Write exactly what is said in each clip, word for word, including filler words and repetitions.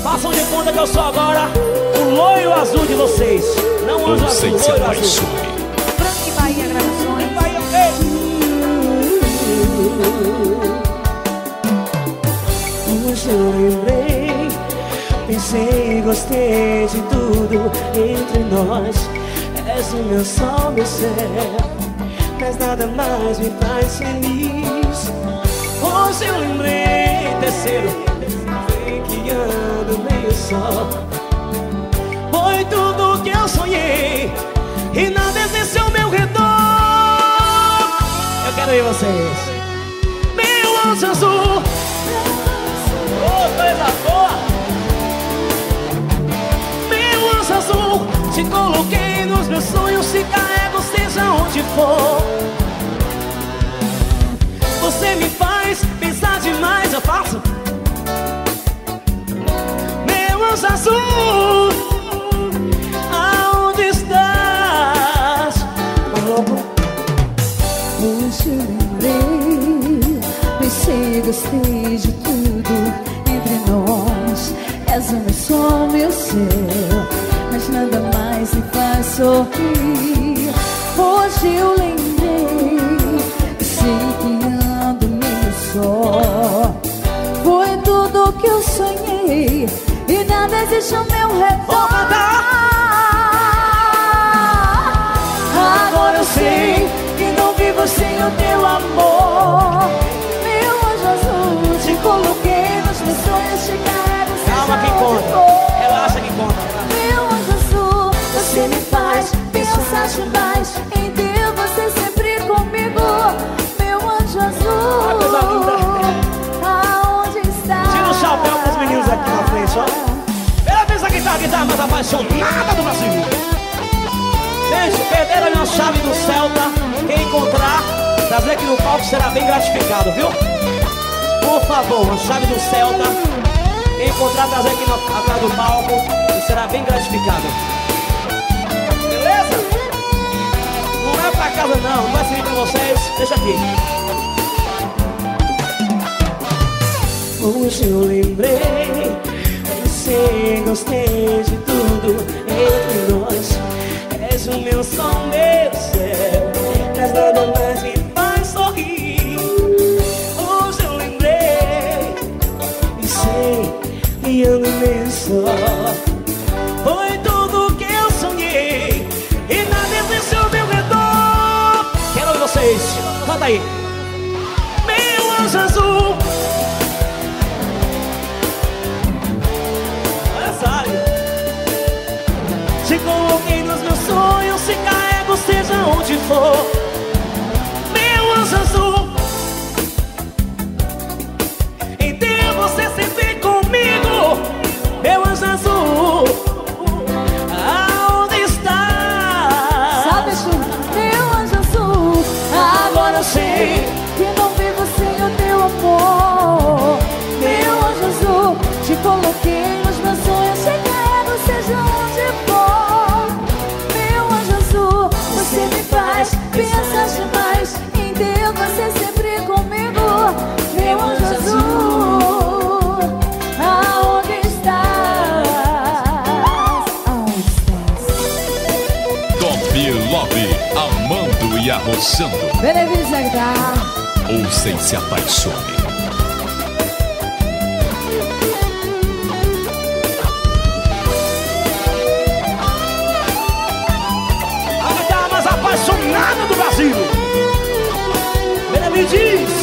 Façam de conta que eu sou agora o loiro azul de vocês. Não o anjo azul, loiro azul. Frank e Bahia Gravações. Bahia, hoje eu lembrei, pensei e gostei de tudo entre nós. És o meu sol, meu céu, mas nada mais me faz feliz. Hoje eu lembrei, terceiro, sei que ando meio só. Foi tudo que eu sonhei e nada existe ao meu redor. Eu quero ver vocês. Meu anjo azul, oh, coisa boa. Meu anjo azul, te coloquei nos meus sonhos, te carrego seja onde for. Você me faz pensar demais, eu faço. Meu anjo azul, aonde estás? Hoje eu lembrei, pensei e gostei de tudo entre nós. És o meu sol, meu céu, mas nada mais me faz sorrir. Hoje eu lembrei, sei que ando meio só. Foi tudo que eu sonhei e nada existe ao meu redor. Agora eu sei que não vivo sem o teu amor. Meu anjo azul, te coloquei nos meus sonhos, te carrego seja calma que onde conta, for. relaxa que conta. Meu anjo azul, você me faz pensar demais. Em Deus você sempre comigo. Meu anjo azul, Ah, coisa linda. aonde está? Tira o chapéu pros meninos aqui na frente, ó. Pela vez a guitarra, a guitarra mais apaixonada do Brasil. Gente, perderam a minha chave do Celta. Quem encontrar, trazer aqui no palco será bem gratificado, viu? Por favor, a chave do Celta. Quem encontrar, trazer aqui no, atrás do palco e será bem gratificado. Beleza? Não é pra casa não, não vai servir pra vocês. Deixa aqui. Hoje eu lembrei, pensei, gostei de tudo entre nós. És o meu sol, meu céu, mas nada mais me faz sorrir. Hoje eu lembrei, e sei que ando meio só. Foi tudo que eu sonhei e nada existe ao meu redor. Quero ouvir vocês. Canta aí. Meu anjo azul, te coloquei nos meus sonhos, te carrego seja onde for. Meu anjo azul, em Deus você sempre comigo. Meu anjo azul, aonde está? Sabe, Chu? Meu anjo azul, Agora eu sei que não vivo sem o teu amor. Meu anjo azul, te coloquei nos meus sonhos, te carrego seja onde for. Meu anjo azul, você me faz pensar demais. Em Deus você sempre comigo. Meu anjo azul, aonde estás? Aonde estás? Top Love, amando e arrochando. Benevides da guitarra. Ouça e se apaixone. A guitarra mais apaixonada do Brasil. Benevides.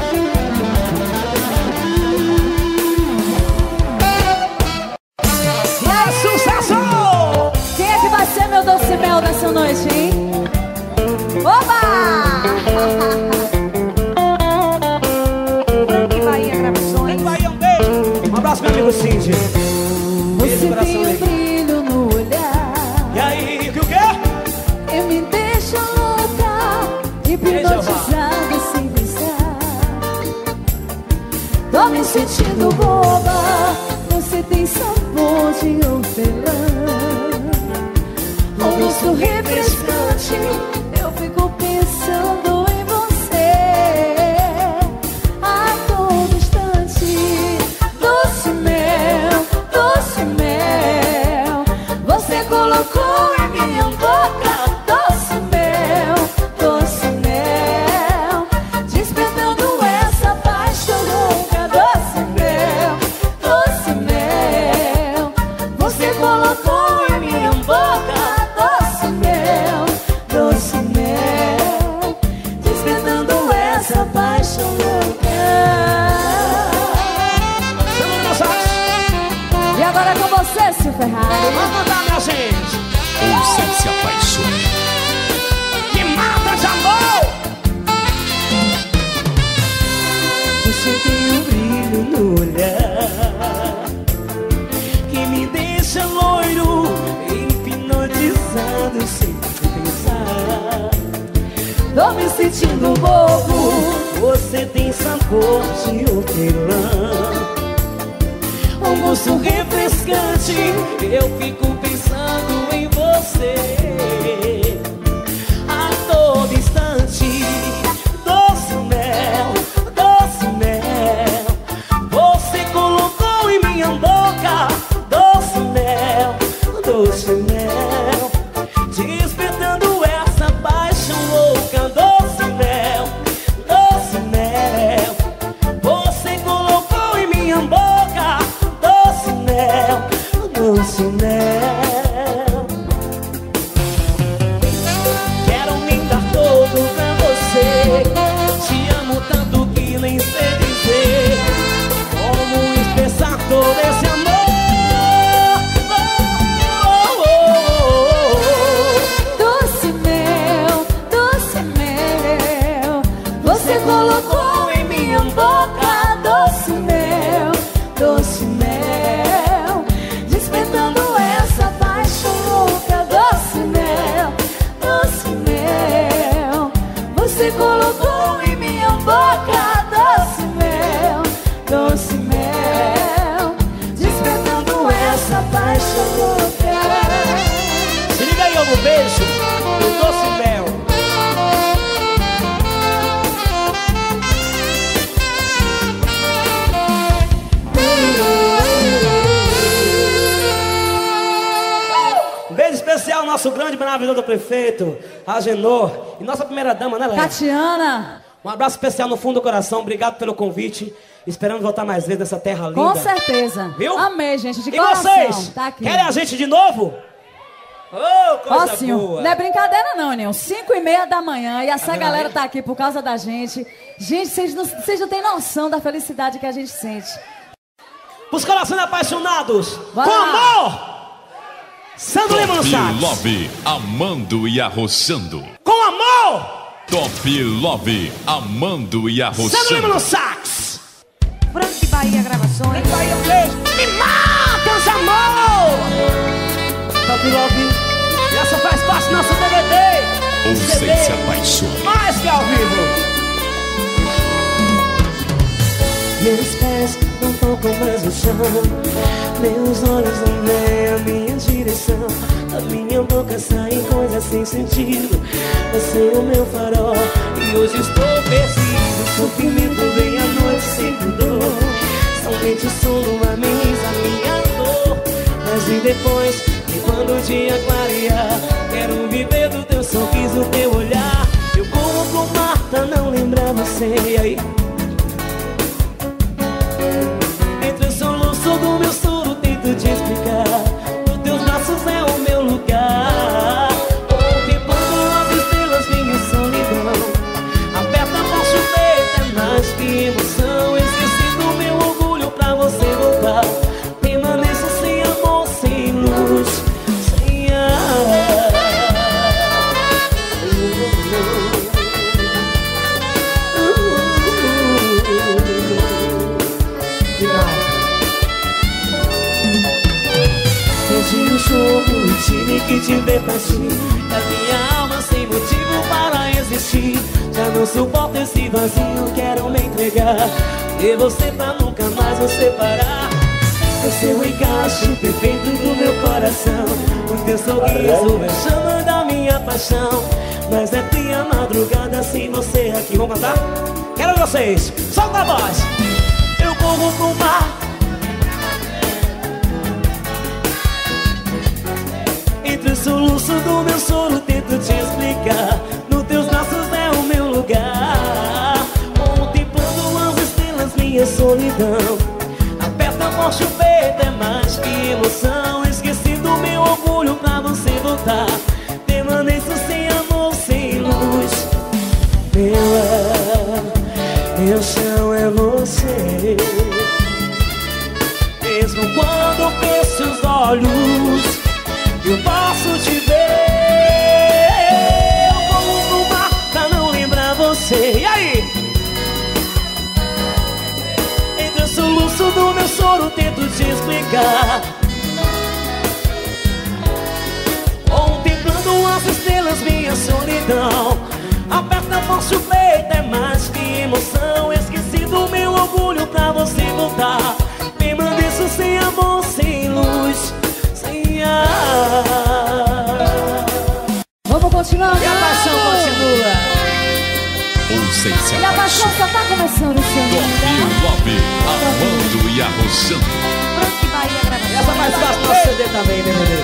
E aí, Sucesso! quem é que vai ser meu doce mel dessa noite, hein? Oba! Frank e Bahia Gravações. Bahia, um beijo. Um abraço, meu amigo Cindy. Beijo Você no coração tem um dele. brilho no olhar E aí, que o quê? e me deixa louca, hipnotizada sem pensar. Tô me sentindo boba, você tem sabor de hortelã. Um gosto refrescante, eu fico pensando em você a todo instante. Doce mel, colocou em minha boca doce mel, doce mel, despertando essa paixão louca. Doce mel, doce mel, você colocou em minha boca doce mel, doce mel, despertando essa paixão louca. E agora com você, Sil Ferrari. Vamos mandar, minha gente. Ouça e se apaixone. Que mata de amor. Você tem um brilho no olhar que me deixa loiro, hipnotizado sem pensar. Tô me sentindo bobo. Você tem sabor de hortelã, um gosto refrescante. Eu fico pensando em você a todo instante. Doce mel, doce mel, você colocou em minha boca doce mel, doce mel, despertando essa paixão louca. Doce mel, doce mel, você colocou em minha boca doce mel, doce mel. Quero me dar todo pra você. Te amo tanto que nem sei dizer como expressar todo esse amor. Oh, oh, oh, Doce mel, doce mel, você colocou em minha boca doce mel, doce mel, despertando essa paixão louca. Doce mel, doce mel, você colocou em minha boca doce mel, doce mel, despertando essa paixão louca. Se liga aí, no beijo do doce mel. Um beijo especial ao nosso grande maravilhoso prefeito, Agenor, e nossa primeira dama, né, Léa? Tatiana, Um abraço especial no fundo do coração, obrigado pelo convite. Esperamos voltar mais vezes nessa terra linda. com certeza. Viu? Amei, gente, de E coração. vocês? Tá aqui. Querem a gente de novo? Ô, Ó, coisa senhor, boa. não é brincadeira não, Nil. Cinco e meia da manhã e essa Tá vendo galera aí? tá aqui por causa da gente. Gente, vocês não, vocês não têm noção da felicidade que a gente sente. Os corações apaixonados, Vai com lá. amor. Sandro Lima no Top sax. Love, amando e arroçando. Com amor, Top Love, amando e Sandro Lima no arroçando. sax. Frank Bahia Gravações. Vai, um beijo. Me mata de amor. Top Love, e essa faz parte do nosso D V D. Ouça C D, e se apaixone. mais que ao vivo. Meus pés não tocam mais no chão, meus olhos não veem a minha direção. Da minha boca saem coisas sem sentido. Você é o meu farol e hoje estou perdido. O sofrimento vem à noite sem pudor, somente o som ameniza a minha dor. Mas e depois, e quando o dia clarear, quero viver do teu sorriso, teu olhar. Eu corro pro mar pra não lembrar você. E aí? Entre o soluço do meu soro tento te explicar. Nos teus braços é o meu lugar. Contemplando as estrelas, minha solidão. Aperta forte o peito, é mais que emoção. Esqueci do meu orgulho pra você voltar. Permaneço sem amor, sem luz, sem ar. Perdi o jogo e tive que te ver partir. É minha alma sem motivo para existir. Já não suporto esse vazio, quero me entregar. E você pra nunca mais nos separar. O seu encaixe perfeito do meu coração. O teu sorriso é chama da minha paixão. Mas é fria madrugada sem você aqui. Vamos cantar? Quero vocês, solta a voz. Eu corro pro mar, entre o do meu sono, tento te explicar. Nos teus braços é o meu lugar. Contemplando as estrelas, minha solidão. Aperta forte o peito, é mais que emoção. Esqueci do meu orgulho pra você voltar. Permaneço sem amor, sem luz. Meu ar, meu chão é você. Mesmo quando fecho os olhos, eu posso te ver. Eu vou pro mar pra não lembrar você. E aí? Entre o soluço do meu soro, tento te explicar. Contemplando as estrelas, minha solidão. Aperta forte o peito, é mais que emoção. Esqueci do meu orgulho pra você voltar. Permaneço sem amor, sem luz, sem ar. Vamos continuar. E a paixão continua. Ouça e se E a paixão só tá começando, seu Top Love, amando e arrochando. Frank Bahia gravações. Essa mais fácil no C D também, né, meu Deus?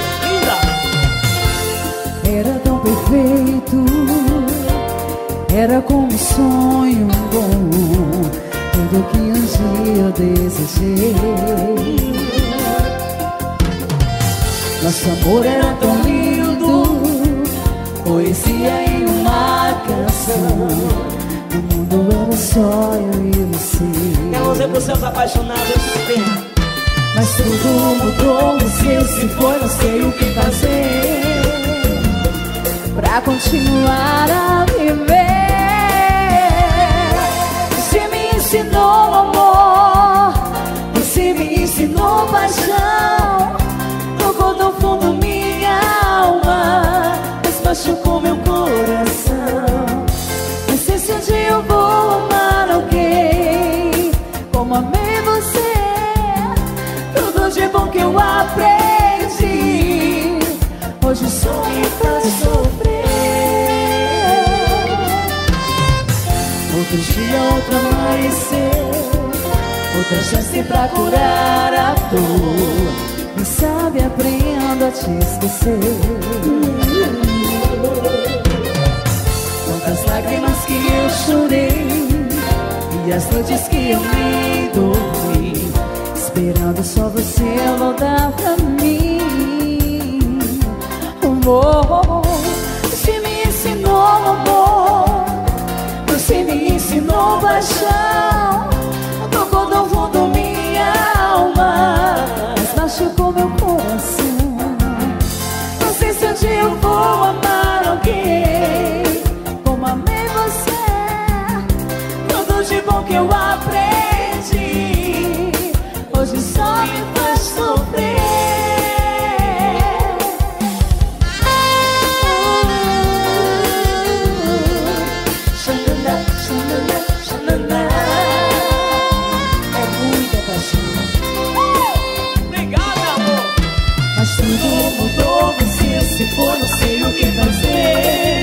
Linda! Era tão perfeito, era como um sonho bom, tudo que um dia eu desejei. Nosso amor era tão lindo, poesia em uma canção. O mundo era só eu e você. Quer você pros seus apaixonados, vem. Mas tudo mudou, você se foi, não sei o que fazer pra continuar a viver. Você me ensinou amor, você me ensinou paixão. Tocou do fundo minha alma, mas machucou meu coração. Não sei se um dia eu vou amar alguém como amei você. Tudo de bom que eu aprendi, hoje só me faz sofrer. Outro dia, outro amanhecer, outra chance pra curar a dor. Quem sabe aprendo a te esquecer. Quantas lágrimas que eu chorei e as noites que eu nem dormi, esperando só você voltar pra mim. Amor, você me ensinou amor, você me ensinou paixão. Tocou do fundo minha alma, mas machucou meu coração. Não sei se um dia eu vou amar alguém como amei você. Tudo de bom que eu aprendi, hoje só me faz sofrer. Xanana, xanana, xanana. É muita paixão. Obrigado, amor! Mas tudo mudou, você se for, não sei o que fazer.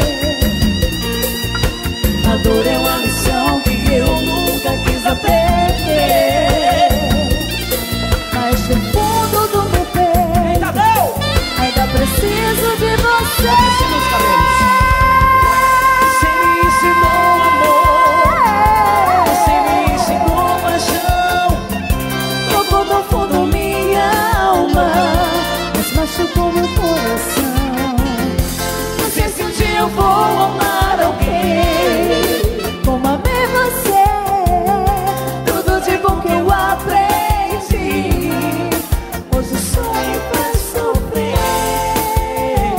A dor é uma lição que eu nunca quis aprender. Mas no fundo do meu peito Ainda deu! ainda preciso de você. Descendo os cabelos. Você me ensinou amor, você me ensinou paixão. Tocou no fundo minha alma, mas machucou meu coração. Não sei se um dia eu vou amar alguém Como amei você, tudo de bom que eu aprendi, hoje só me faz sofrer.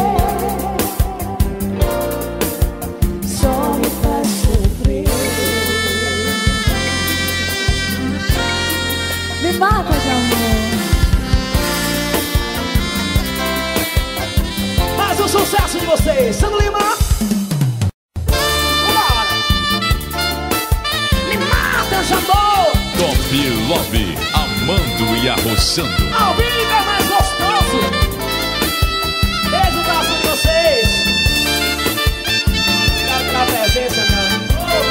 Só me faz sofrer. me mata de amor. Mais um sucesso de vocês, Sandro Lima! Vambora! Me mata, Jambô! Top Love, amando e arrochando. Ao vivo é mais gostoso! Beijo no coração de vocês! Obrigado pela presença, meu amigo!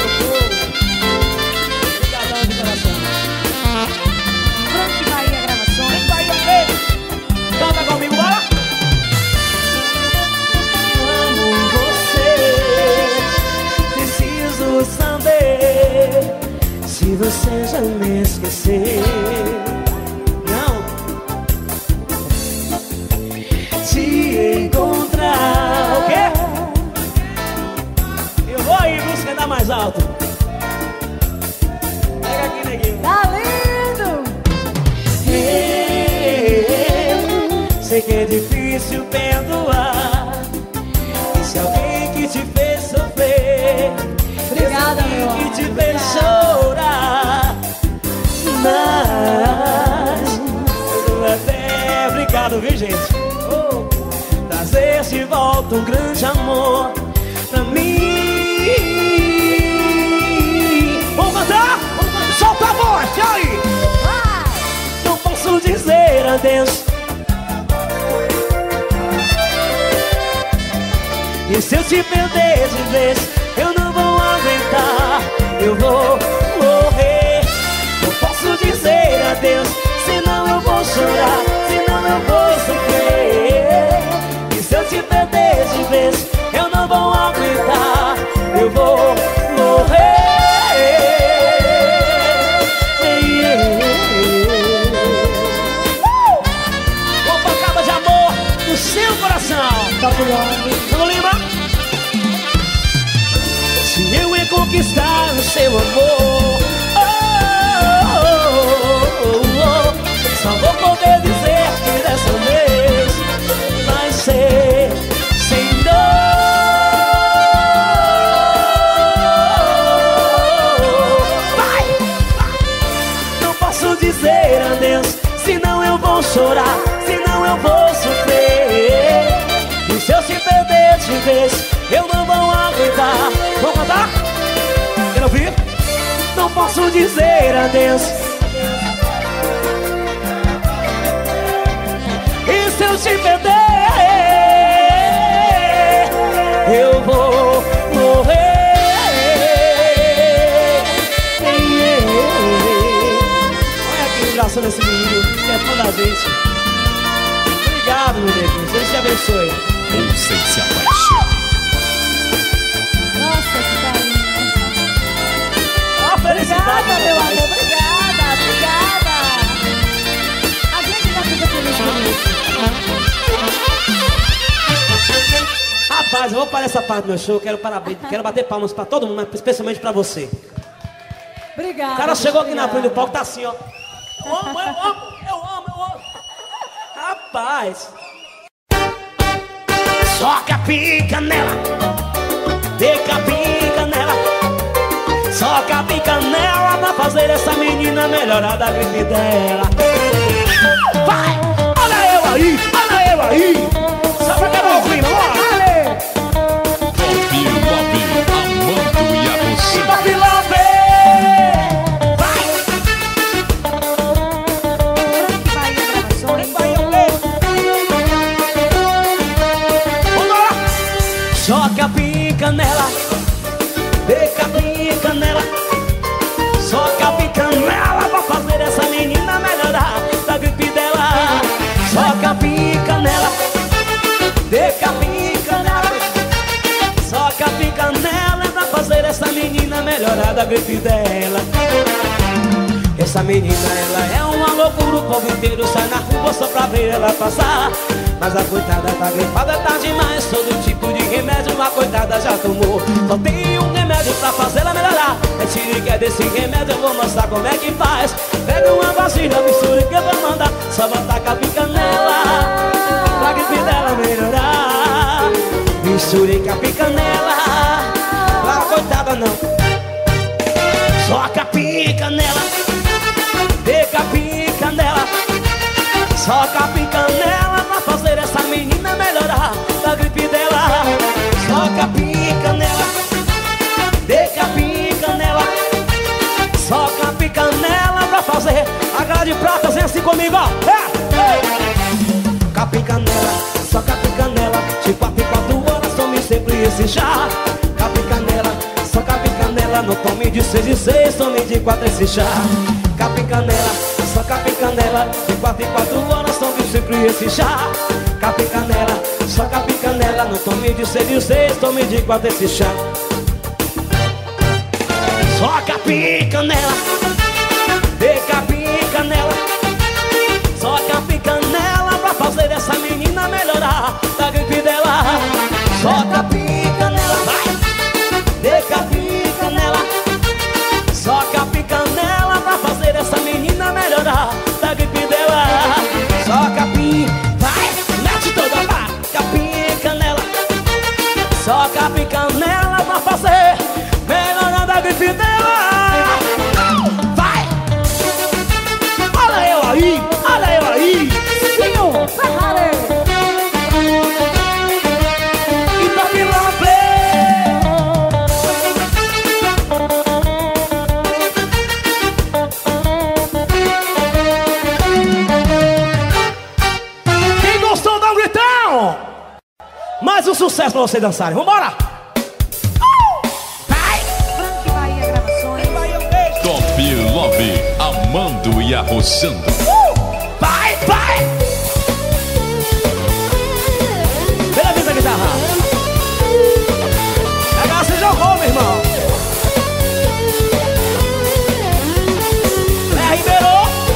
Obrigadão de coração! Frank Bahia gravações. Vem aí, ok? Canta comigo, bora! sei que é difícil perdoar. E se alguém que te fez sofrer, Obrigada, meu que amor. te fez chorar, mas eu até obrigado, viu, gente? Oh, trazer de volta um grande amor pra mim. Vamos cantar? Solta a voz, e aí? Não posso dizer adeus. E se eu te perder de vez, eu não vou aguentar, eu vou morrer. Não posso dizer adeus, senão eu vou chorar, senão eu vou sofrer. E se eu te perder de vez, eu não vou aguentar, eu vou morrer. Uma pancada de amor no seu coração. Vamos, Lima. Se eu ia conquistar o seu amor, oh, oh, oh, oh, oh, só vou poder dizer que dessa vez vai ser sem dor. Vai, vai. Não posso dizer adeus, senão eu vou chorar, senão eu vou sofrer. E se eu te perder de vez, eu não vou aguentar. Vamos cantar? Quer ouvir? Não posso dizer adeus. E se eu te perder, eu vou morrer. Olha que engraçado esse menino, que é fã da gente. Obrigado, meu Deus. Deus te abençoe. Ouça e se apaixone. Nossa, que carinho. Ó, felicidade, Obrigada, meu amor. Obrigada, obrigada. A gente já fica feliz com isso. Rapaz, eu vou parar essa parte do meu show. Quero, parabéns, quero bater palmas pra todo mundo, mas especialmente pra você. Obrigada. O cara chegou aqui na frente do obrigada. palco, tá assim, ó. Eu amo, eu amo, eu amo, eu amo. Rapaz. Soca a pica nela, deca a pica nela, soca a pica nela pra fazer essa menina melhorar da gripe dela. Vai! Olha eu aí, olha eu aí. Só pra quebrar o clima, bora! Bob Love, Amando e Arroção. Bob Love! Vai! Bahia Gravações. Soca a pica nela, deca a pica nela, soca a pica nela pra fazer essa menina melhorar da gripe dela. Soca a pica nela, deca a pica nela, soca a pica nela pra fazer essa menina melhorar da gripe dela. Essa menina, ela é uma loucura, o povo inteiro sai na rua só pra ver ela passar. Mas a coitada tá gripada, tá demais. Todo tipo de remédio a coitada já tomou. Só tem um remédio pra fazer ela melhorar. É tirica desse remédio, eu vou mostrar como é que faz. Pega uma vasilha, mistura que eu vou mandar. Só botar com a pica nela, pra gripe dela melhorar. Misture com a pica nela, pra coitada não. Soca a pica nela, deca a pica nela, soca a pica nela pra fazer essa menina melhorar da gripe dela. Soca a pica nela, deca a pica nela, soca a pica nela pra fazer a galera de prata, vem assim comigo, ó. É, é. Soca a pica nela, soca a pica nela, de quatro em quatro horas tome sempre esse chá. Soca a pica nela, soca a pica nela, não tome de seis em seis, tome de quatro esse chá. Soca a pica nela, soca a pica nela, de quatro em quatro horas tome sempre esse chá. Soca a pica nela, soca a pica nela, não tome de seis em seis, tome de quatro esse chá. Soca a pica nela, deca a pica nela, soca a pica nela pra fazer essa menina melhorar da gripe dela. Soca a pica nela, vai, deca a pica nela, soca a pica nela pra fazer essa menina melhorar da gripe dela. Soca a pica, vai. Mais um sucesso pra vocês dançarem. Vambora! Frank Bahia Gravações. Top Love, amando e arrochando. Vai, vai! Vem a vez a guitarra. Agora você jogou, meu irmão. É Ribeiro.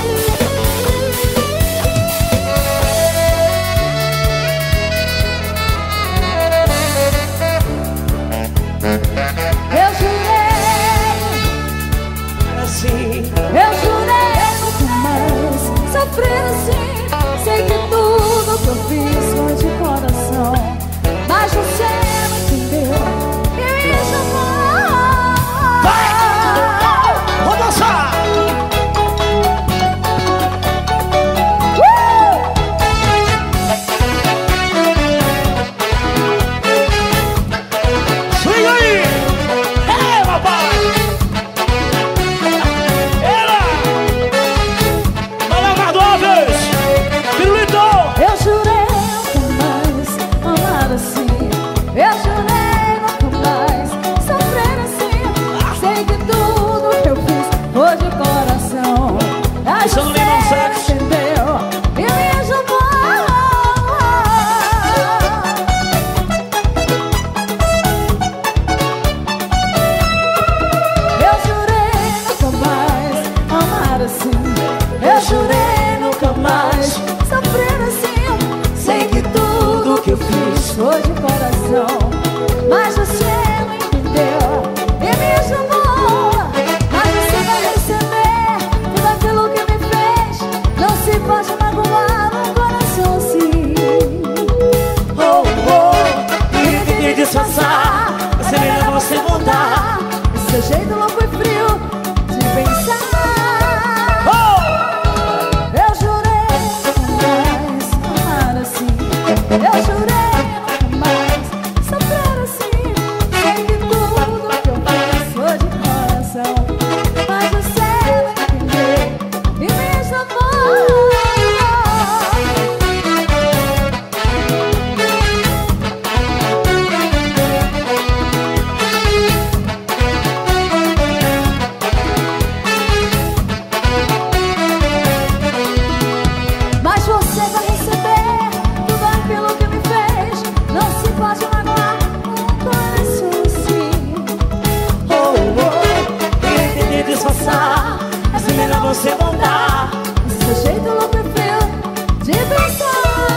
Eu jurei, Assim. eu jurei nunca mais sofrer assim. Sei que tudo que eu fiz foi de coração, mas você não entendeu e me chamou. Vai! Vou dançar! Swing aí! É, papai! Ela! Vai lá, Cardoves! Pirulito! Eu jurei nunca mais amar assim. Eu jurei nunca mais sofrer assim. Sei que tudo que eu fiz foi de coração, mas Isso não você lembra um sexo? entendeu e me chamou. Eu jurei nunca mais amar assim. Eu jurei nunca mais sofrer assim. Sei que tudo que eu fiz foi de coração, mas você não entendeu e me chamou. Mas você vai receber tudo aquilo que me fez. Não se pode magoar um coração assim. Oh, oh, e tentei disfarçar, mas é melhor você voltar. Seu jeito louco e frio de pensar. Eu jurei nunca mais amar assim. Eu jurei nunca mais sofrer assim. Sei que tudo que eu fiz foi de coração, mas você não entendeu e me chamou. Mas você vai receber tudo aquilo que me fez. Não se pode magoar um coração assim. Oh, oh, e tentei disfarçar, mas é melhor você voltar. Seu jeito louco e frio de pensar.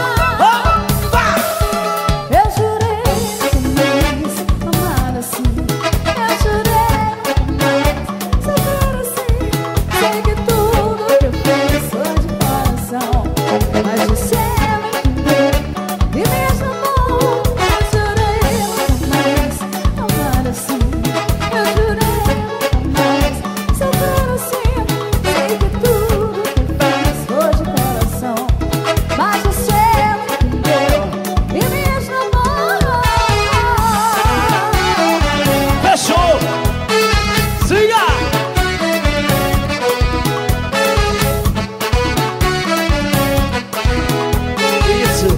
Eu jurei nunca mais amar assim. Eu jurei nunca mais sofrer assim. Sei que tudo que eu fiz foi de coração, mas você não entendeu e me chamou. Eu jurei nunca mais amar assim. Eu jurei nunca mais sofrer assim. Sei que tudo que eu fiz foi de coração, mas você não entendeu e me chamou. Fechou! Siga! Isso!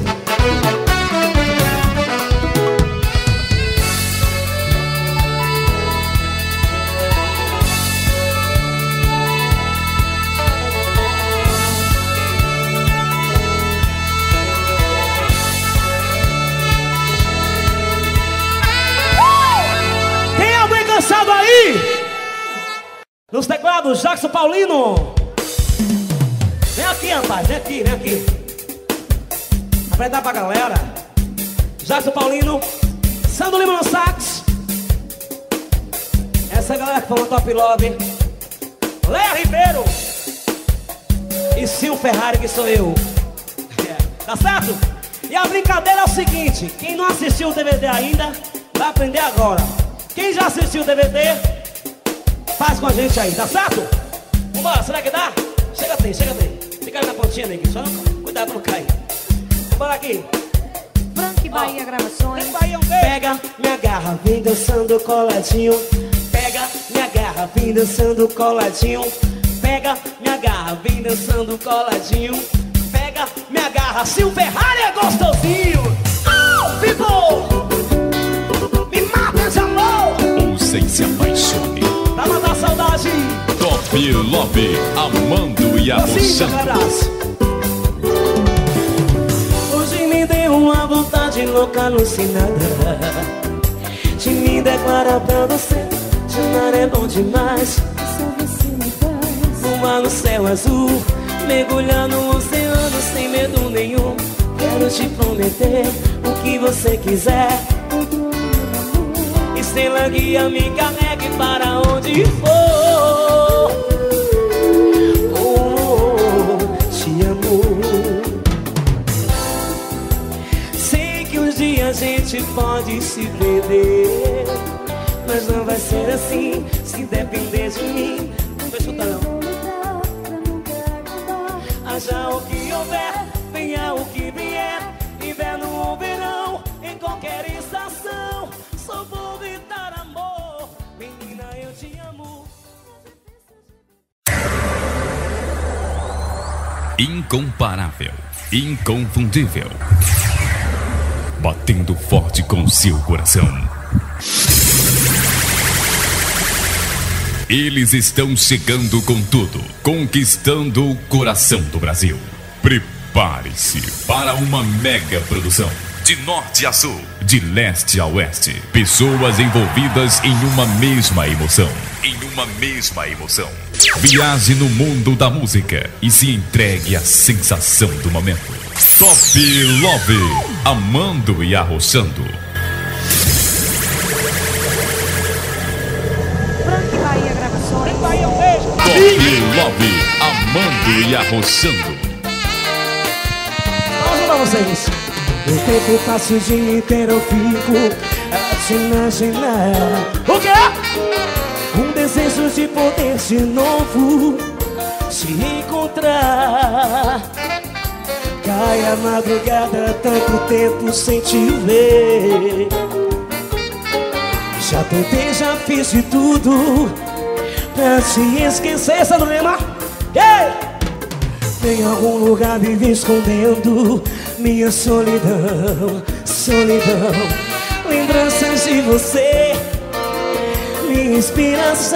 Tem alguém cansado aí? Nos teclados, Jackson Paulino. Vem aqui, rapaz, vem aqui, vem aqui. Apresentar pra galera. Jackson Paulino, Sandro Lima no sax. Essa galera que falou Top Love. Léa Ribeiro. E Sil Ferrari, que sou eu. É, tá certo? E a brincadeira é o seguinte: quem não assistiu o D V D ainda, vai aprender agora. Quem já assistiu o D V D, faz com a gente aí, tá certo? Vambora, será que dá? Chega tem, chega tem. Fica aí na pontinha, né, só cuidado pra não cair. Bora aqui. Frank Bahia Gravações. Pega minha garra, vem dançando coladinho. Pega minha garra, vem dançando coladinho. Pega minha garra, vem dançando coladinho. Pega minha garra, Sil Ferrari é gostosinho. Oh, people! Love, amando e arrochando. Hoje me deu uma vontade louca, alucinada, de me declarar pra você. Chamar é bom demais. Voar no céu azul, mergulhar no oceano sem medo nenhum. Quero te prometer o que você quiser. Estrela guia, me carregue para onde for. Oh, oh, oh, te amo. Sei que um dia a gente pode se perder, mas não vai ser assim se depender de mim. Não vai escutar não. Haja o que houver, venha o que vier, inverno ou verão, em qualquer estação, só vou gritar amor. Menina, eu te amo. Incomparável, inconfundível, batendo forte com seu coração. Eles estão chegando com tudo, conquistando o coração do Brasil. Prepare-se para uma mega produção. De norte a sul, de leste a oeste, pessoas envolvidas em uma mesma emoção. Em uma mesma emoção. Viaje no mundo da música e se entregue à sensação do momento. Top Love, amando e arrochando. Frank Bahia Gravações. Top Love, amando e arrochando. Vamos ajudar vocês. O tempo passa o dia inteiro, eu fico a te imaginar. O quê? Um desejo de poder de novo te encontrar. Cai a madrugada, tanto tempo sem te ver. Já tentei, já fiz de tudo pra te esquecer. Essa do lema? Ei! Em algum lugar vive escondendo minha solidão, solidão. Lembranças de você, minha inspiração.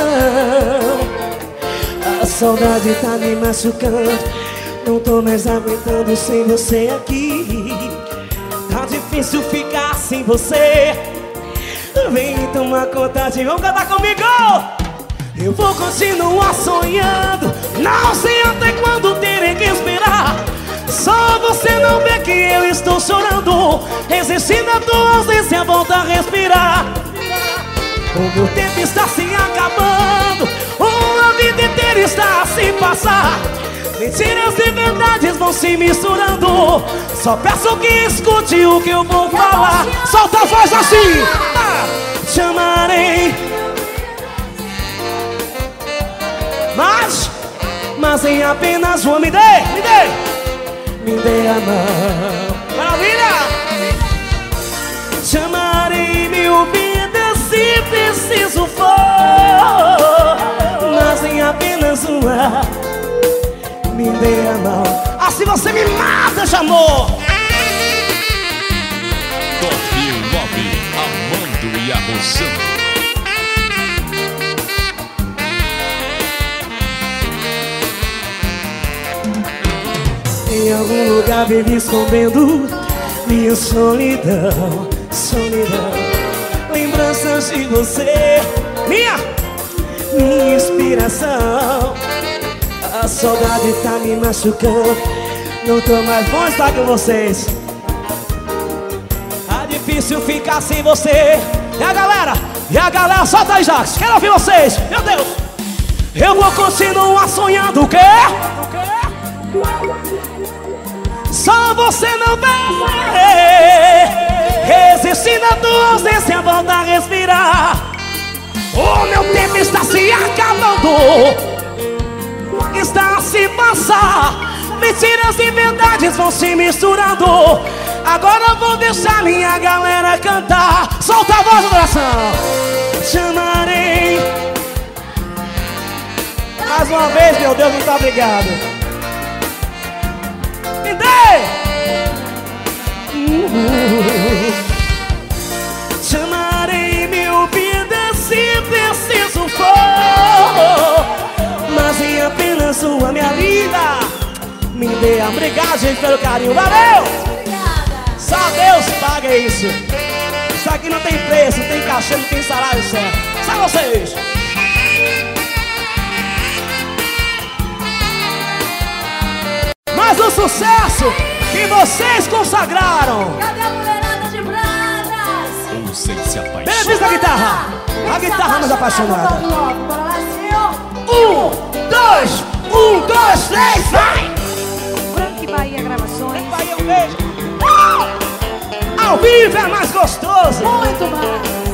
A saudade tá me machucando, não tô mais aguentando sem você aqui. Tá difícil ficar sem você. Vem tomar conta de... Vamos cantar comigo! Eu vou continuar sonhando, não sei até quando terei que esperar. Só você não vê que eu estou chorando, resistindo a tua ausência, volta a respirar. O meu tempo está se acabando, uma vida inteira está a se passar. Mentiras e verdades vão se misturando, só peço que escute o que eu vou falar. Solta a voz assim! Ah, te amarei, Mas, mas em apenas uma, me dê, me dê, me dê a mão. Maravilha! Chamarei mil vidas se preciso for, mas em apenas uma, me dê a mão. Assim você me mata de amor. Top Love, amando e arrochando. Em algum lugar vive escondendo minha solidão, solidão. Lembranças de você, minha, minha inspiração. A saudade tá me machucando, não tô mais bom estar com vocês. Tá difícil ficar sem você. E a galera, e a galera, solta aí, Jacques, quero ouvir vocês. Meu Deus, eu vou continuar sonhando o quê? Só você não vê, resistindo a tua ausência, volta a respirar. O meu tempo está se acabando, está a se passar. Mentiras e verdades vão se misturando. Agora eu vou deixar minha galera cantar. Solta a voz do coração. Chamarei. Mais uma vez, meu Deus, muito obrigado. Me dê! Uhum. Chamarei mil vidas se preciso for, mas Maria. Obrigado, gente, pelo carinho. Valeu! Só Deus paga isso. Isso aqui não tem preço, não tem cachê, não tem salário certo. Só vocês. Mas o sucesso que vocês consagraram. Cadê a mulherada de Bradas? Ouçam se apaixonar. Benefício da guitarra. A guitarra mais apaixonada. Bora lá, senhor. Um, dois, um, dois, três, vai! Frank Bahia Gravações. Vai, um beijo. Ao vivo é mais gostoso. Muito mais.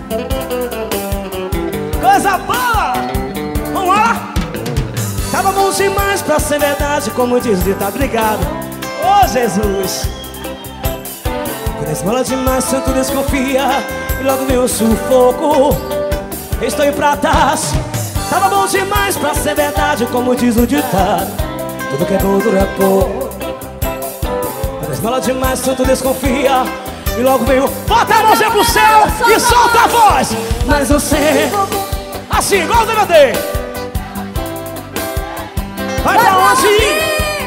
Coisa boa. Vamos lá. Tava bom demais pra ser verdade, como diz o ditado. Obrigado. Ô, Jesus. Quando esmola demais, santo desconfia e logo vem o sufoco. Estou em pratas. Tava bom demais pra ser verdade, como diz o ditado. Tudo que é bom dura pouco. Quando esmola demais, santo desconfia e logo vem o... Bota a mãozinha pro céu e solta a voz. Mas você... Assim, igual o D V D. Vai pra onde?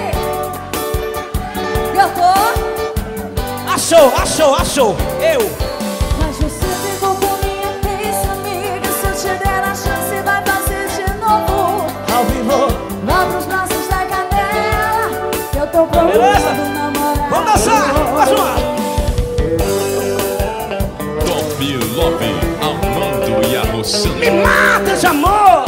Eu tô. Achou, achou, achou. Eu. Mas você ficou com minha ex-amiga. Se eu te der a chance, vai fazer de novo. Ao vivo. Vá pros braços da cadela. Eu tô Beleza? procurando namorar. Vamos dançar. Mais uma. Top Love, amando e arroçando. Me mata de amor.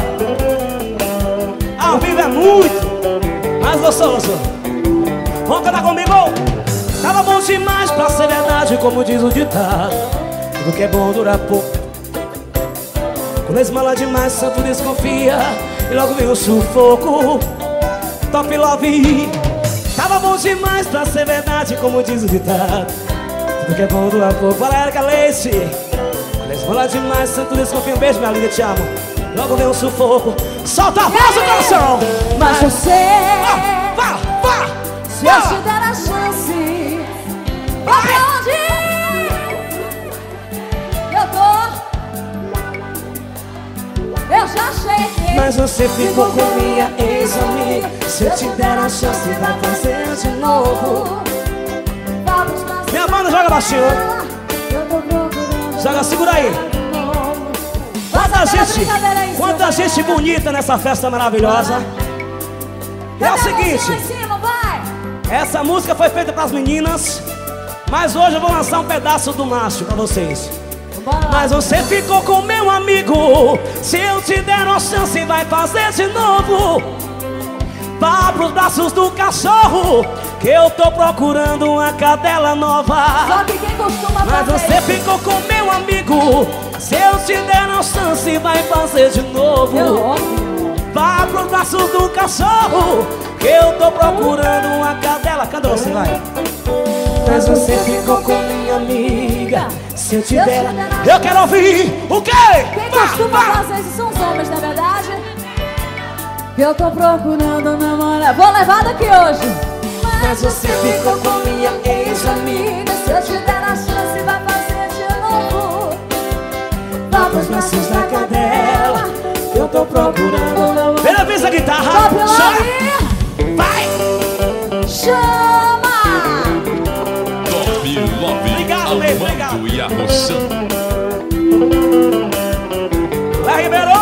Ao vivo é muito mais gostoso. Vamos cantar comigo. Tava bom demais pra ser verdade, como diz o ditado. Tudo que é bom dura pouco. Quando esmola demais, santo desconfia e logo vem o sufoco. Top Love. Tava bom demais pra ser verdade, como diz o ditado. Tudo que é bom dura pouco. Fala, Érica Leite. Quando esmola demais, santo desconfia. Um beijo, minha linda, te amo. Logo vem o sufoco. Solta a voz do coração. Mas você... Vá, vá, Se eu te der a chance, vai pra onde eu tô? Eu já cheguei. Mas você ficou com minha ex-amiga. Se eu te der a chance, vai fazer de novo. Minha banda joga baixinho. Eu tô procurando. Joga, segura aí. Quanta gente, quanta gente bonita nessa festa maravilhosa. É o seguinte, Lá em cima, vai. essa música foi feita pras meninas, mas hoje eu vou lançar um pedaço do macho pra vocês. Mas você ficou com meu amigo. Se eu te der uma chance, vai fazer de novo. Vá pros braços do cachorro, que eu tô procurando uma cadela nova. Só que quem costuma Mas fazer você ficou com meu amigo. Se eu te der uma chance, vai fazer de novo. Vá pros braços do cachorro, que eu tô procurando uma cadela. Cadê você, vai? Mas você ficou com minha amiga. Se eu te der... Eu quero ouvir o quê? Quem Vá, costuma vá. fazer isso são os homens, na verdade. Eu tô procurando namorar. Vou levar daqui hoje. Mas você ficou com minha ex-amiga. Se eu te der a chance, vai fazer de novo. Vá pros braços da cadela. Eu tô procurando. Pela vez a guitarra. Top Chama. Vai. Chama! Top Love, Obrigado, beijo, obrigado. amando e arroçando. Vai, Ribeiro.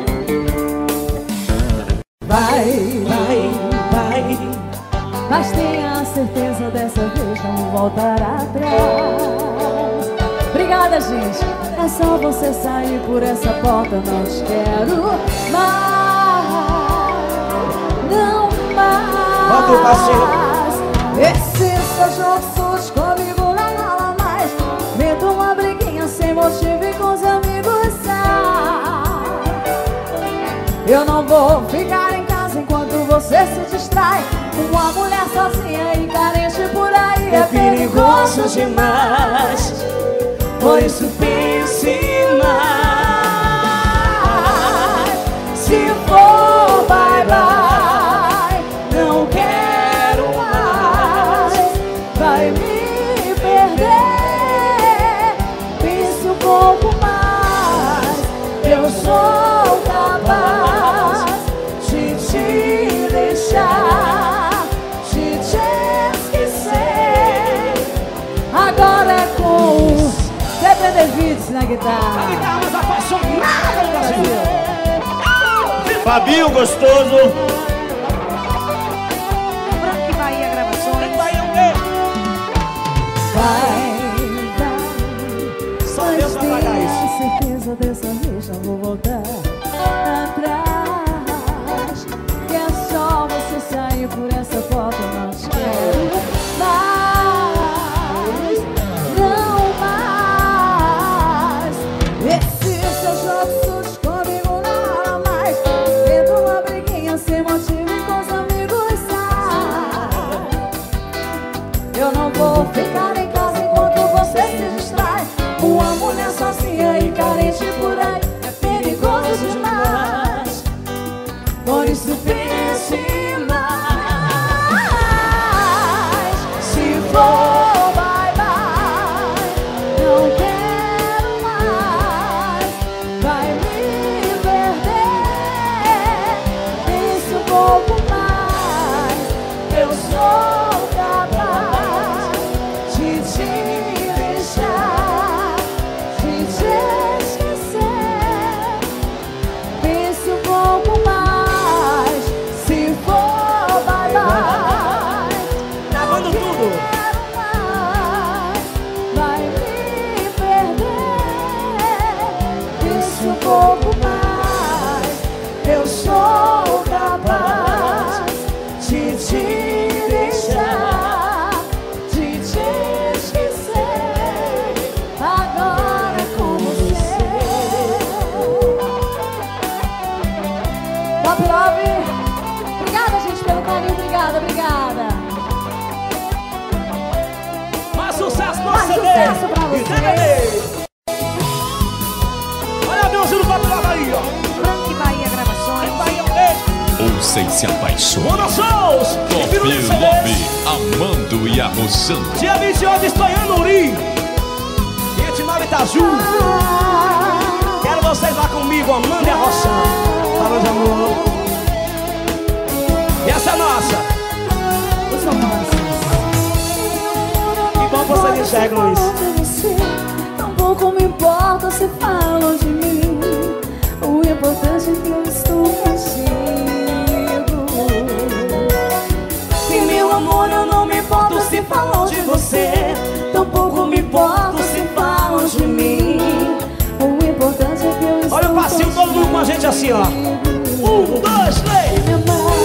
Vai, vai, vai. Mas tenha certeza, dessa vez não voltará atrás. Obrigada, gente. É só você sair por essa porta. Não te quero mais. Não mais. Bota o passinho. Esse seu jogo sujo comigo não rola mais. Meto uma briguinha sem motivo e com os amigos sai. Eu não vou ficar em casa enquanto você se distrai. Uma mulher sozinha e carente por aí é, É perigoso demais. Por isso pense mais. Se for bye bye, Não quero mais. vai me perder. Pense um pouco mais. Eu sou capaz de te deixar, de Blitz na A guitarra. guitarra mais apaixonada do Brasil. Fabinho Gostoso. Frank Bahia Gravações. Vai, é um beijo. Vai, vai. Só Deus vai pagar isso. Com certeza dessa vez não vou voltar atrás. Que é só você sair por essa porta, eu não te quero mais. Não mais. Esse seu jogo sujo comigo não rola mais. Tendo uma briguinha sem motivo e com os amigos sai. Eu não vou ficar em casa enquanto você se distrai. Uma mulher sozinha e carente por aí é perigoso demais. Por isso pense mais. Se for, bye bye. Não quero mais. Vai me perder. Pense um pouco mais. Eu sou capaz de te deixar, de te esquecer. Pense um pouco mais. Se for, bye bye. Gravando tudo. Quero mais. Vai me perder. Pense um pouco mais. Eu sou capaz de te deixar, de te esquecer. Agora é com você. Top Love. Obrigada, gente, pelo carinho. Obrigada, obrigada. Mais sucesso no Mais C D. sucesso pra E você. D V D. Olha a Deus no Fábio Love aí, ó. Frank Bahia Gravações. Bahia, um beijo. Ouça e se apaixone. Mona Souls. Top Pirulito C D. Love, amando e arrochando. Dia vinte e oito, estou em Anuri. vinte e nove, Itaju. Quero vocês lá comigo, amando e arrochando. Fala de amor. E essa é nossa. Eu sou nossa. Que bom que vocês enxergam isso. Tampouco me importa se falam de mim. O importante é que eu estou contigo. E meu amor, eu não me importo se falam de você. Tampouco me importo se falam de mim. O importante é que eu estou Olha o passinho, todo mundo com a gente assim, ó. Um, dois, três. Me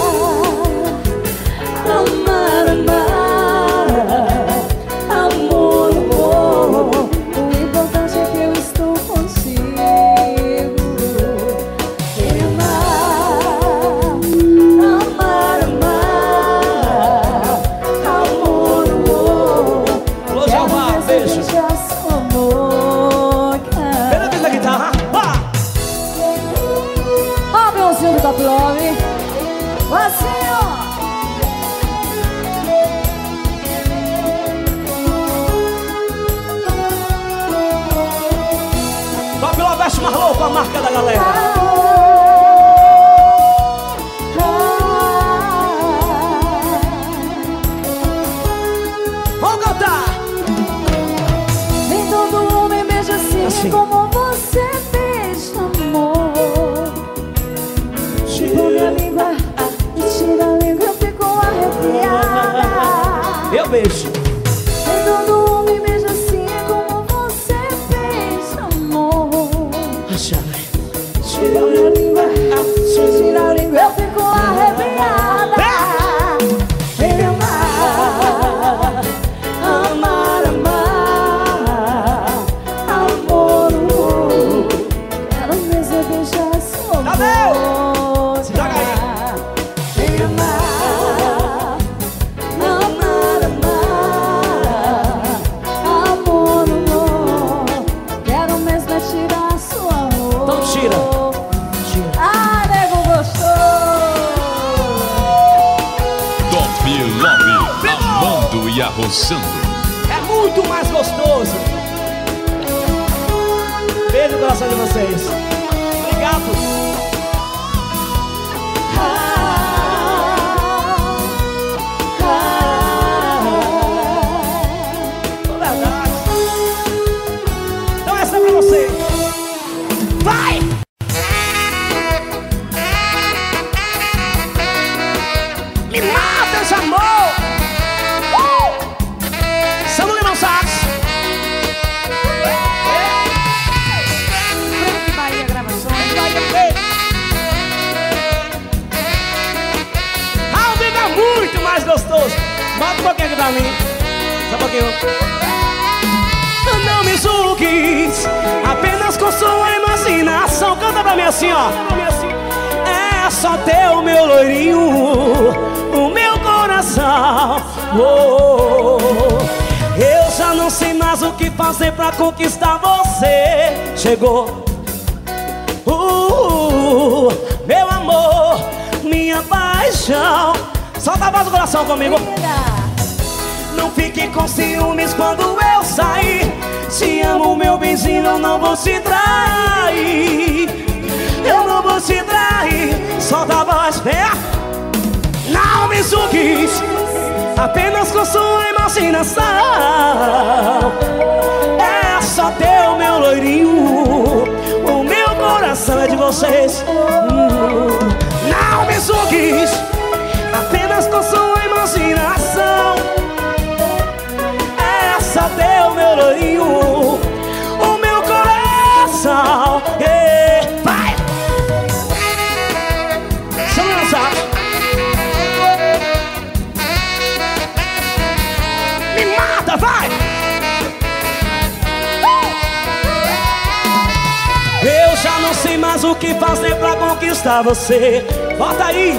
amar, amar, amar, amor, amor. O importante é que eu estou contigo. Me amar, amar, amar, amor, amor. Alô, Jeová, beijo. Já sou louca. Pela vez da guitarra. Pá! Ó, Belzinho do Top Love. Assim, ó. Top Love veste mais louco, a marca da galera. Vamos cantar. Nem todo homem beija assim, Assim. como você beija, amor. Tipo minha língua, me tira a língua, eu fico arrepiada. Eu beijo. Nem todo homem beija assim, como você beija, amor. Tira a língua, tira a língua, eu fico arrepiada. Ele amar, amar, amar, amor, amor. Quero mesmo beijar sua Tadeu! boca. Joga aí. Ele amar, amar, amar, amor, amor. Quero mesmo é tirar sua roupa. Então tira. Ai, nego gostoso. Top Love, amando e arrochando. É muito mais gostoso. Beijo no coração de vocês. Obrigado. Verdade. Então essa é pra você. pra mim. Só um pouquinho. Não me julgues, apenas com sua imaginação. Canta pra mim assim, ó. É só ter o meu loirinho, o meu coração. Oh, eu já não sei mais o que fazer pra conquistar você. Chegou, uh, meu amor, minha paixão. Solta a voz do coração comigo. Não fique com ciúmes quando eu sair. Te amo, meu benzinho, eu não vou te trair. Eu não vou te trair. Solta a voz, vem. Não me julgues, apenas com sua imaginação. É só ter o meu loirinho, o meu coração é de vocês. hum. Não me julgues, apenas com sua imaginação. É só ter o meu loirinho, o meu coração. Yeah. Vai! Chama dançar. Me mata, vai! Eu já não sei mais o que fazer pra conquistar você. Bota aí!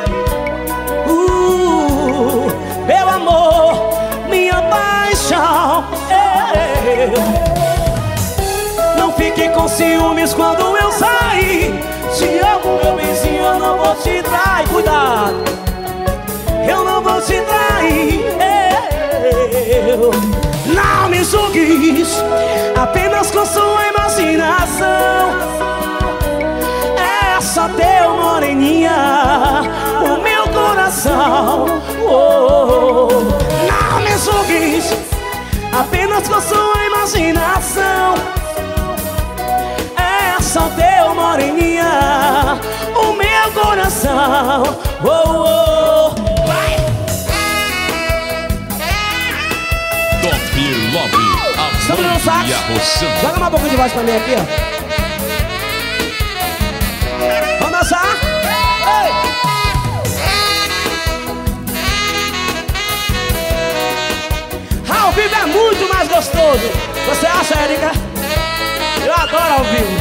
Uh, meu amor, minha paixão. Ei. Não fique com ciúmes quando eu sair. Te amo, meu benzinho, eu não vou te trair. Cuidado, eu não vou te trair. Eu. Não me julgues, apenas com sua imaginação. É só teu moreninha, o meu coração. Oh, não me julgues, apenas com sua imaginação. É só teu moreninha, o meu coração. Oh, oh, vai! Top Love, Estamos no sax. Joga uma pouquinho de voz pra mim aqui, ó. Vamos dançar? Ei! Ao vivo é muito mais gostoso. Você acha, Érica? Eu adoro ao vivo.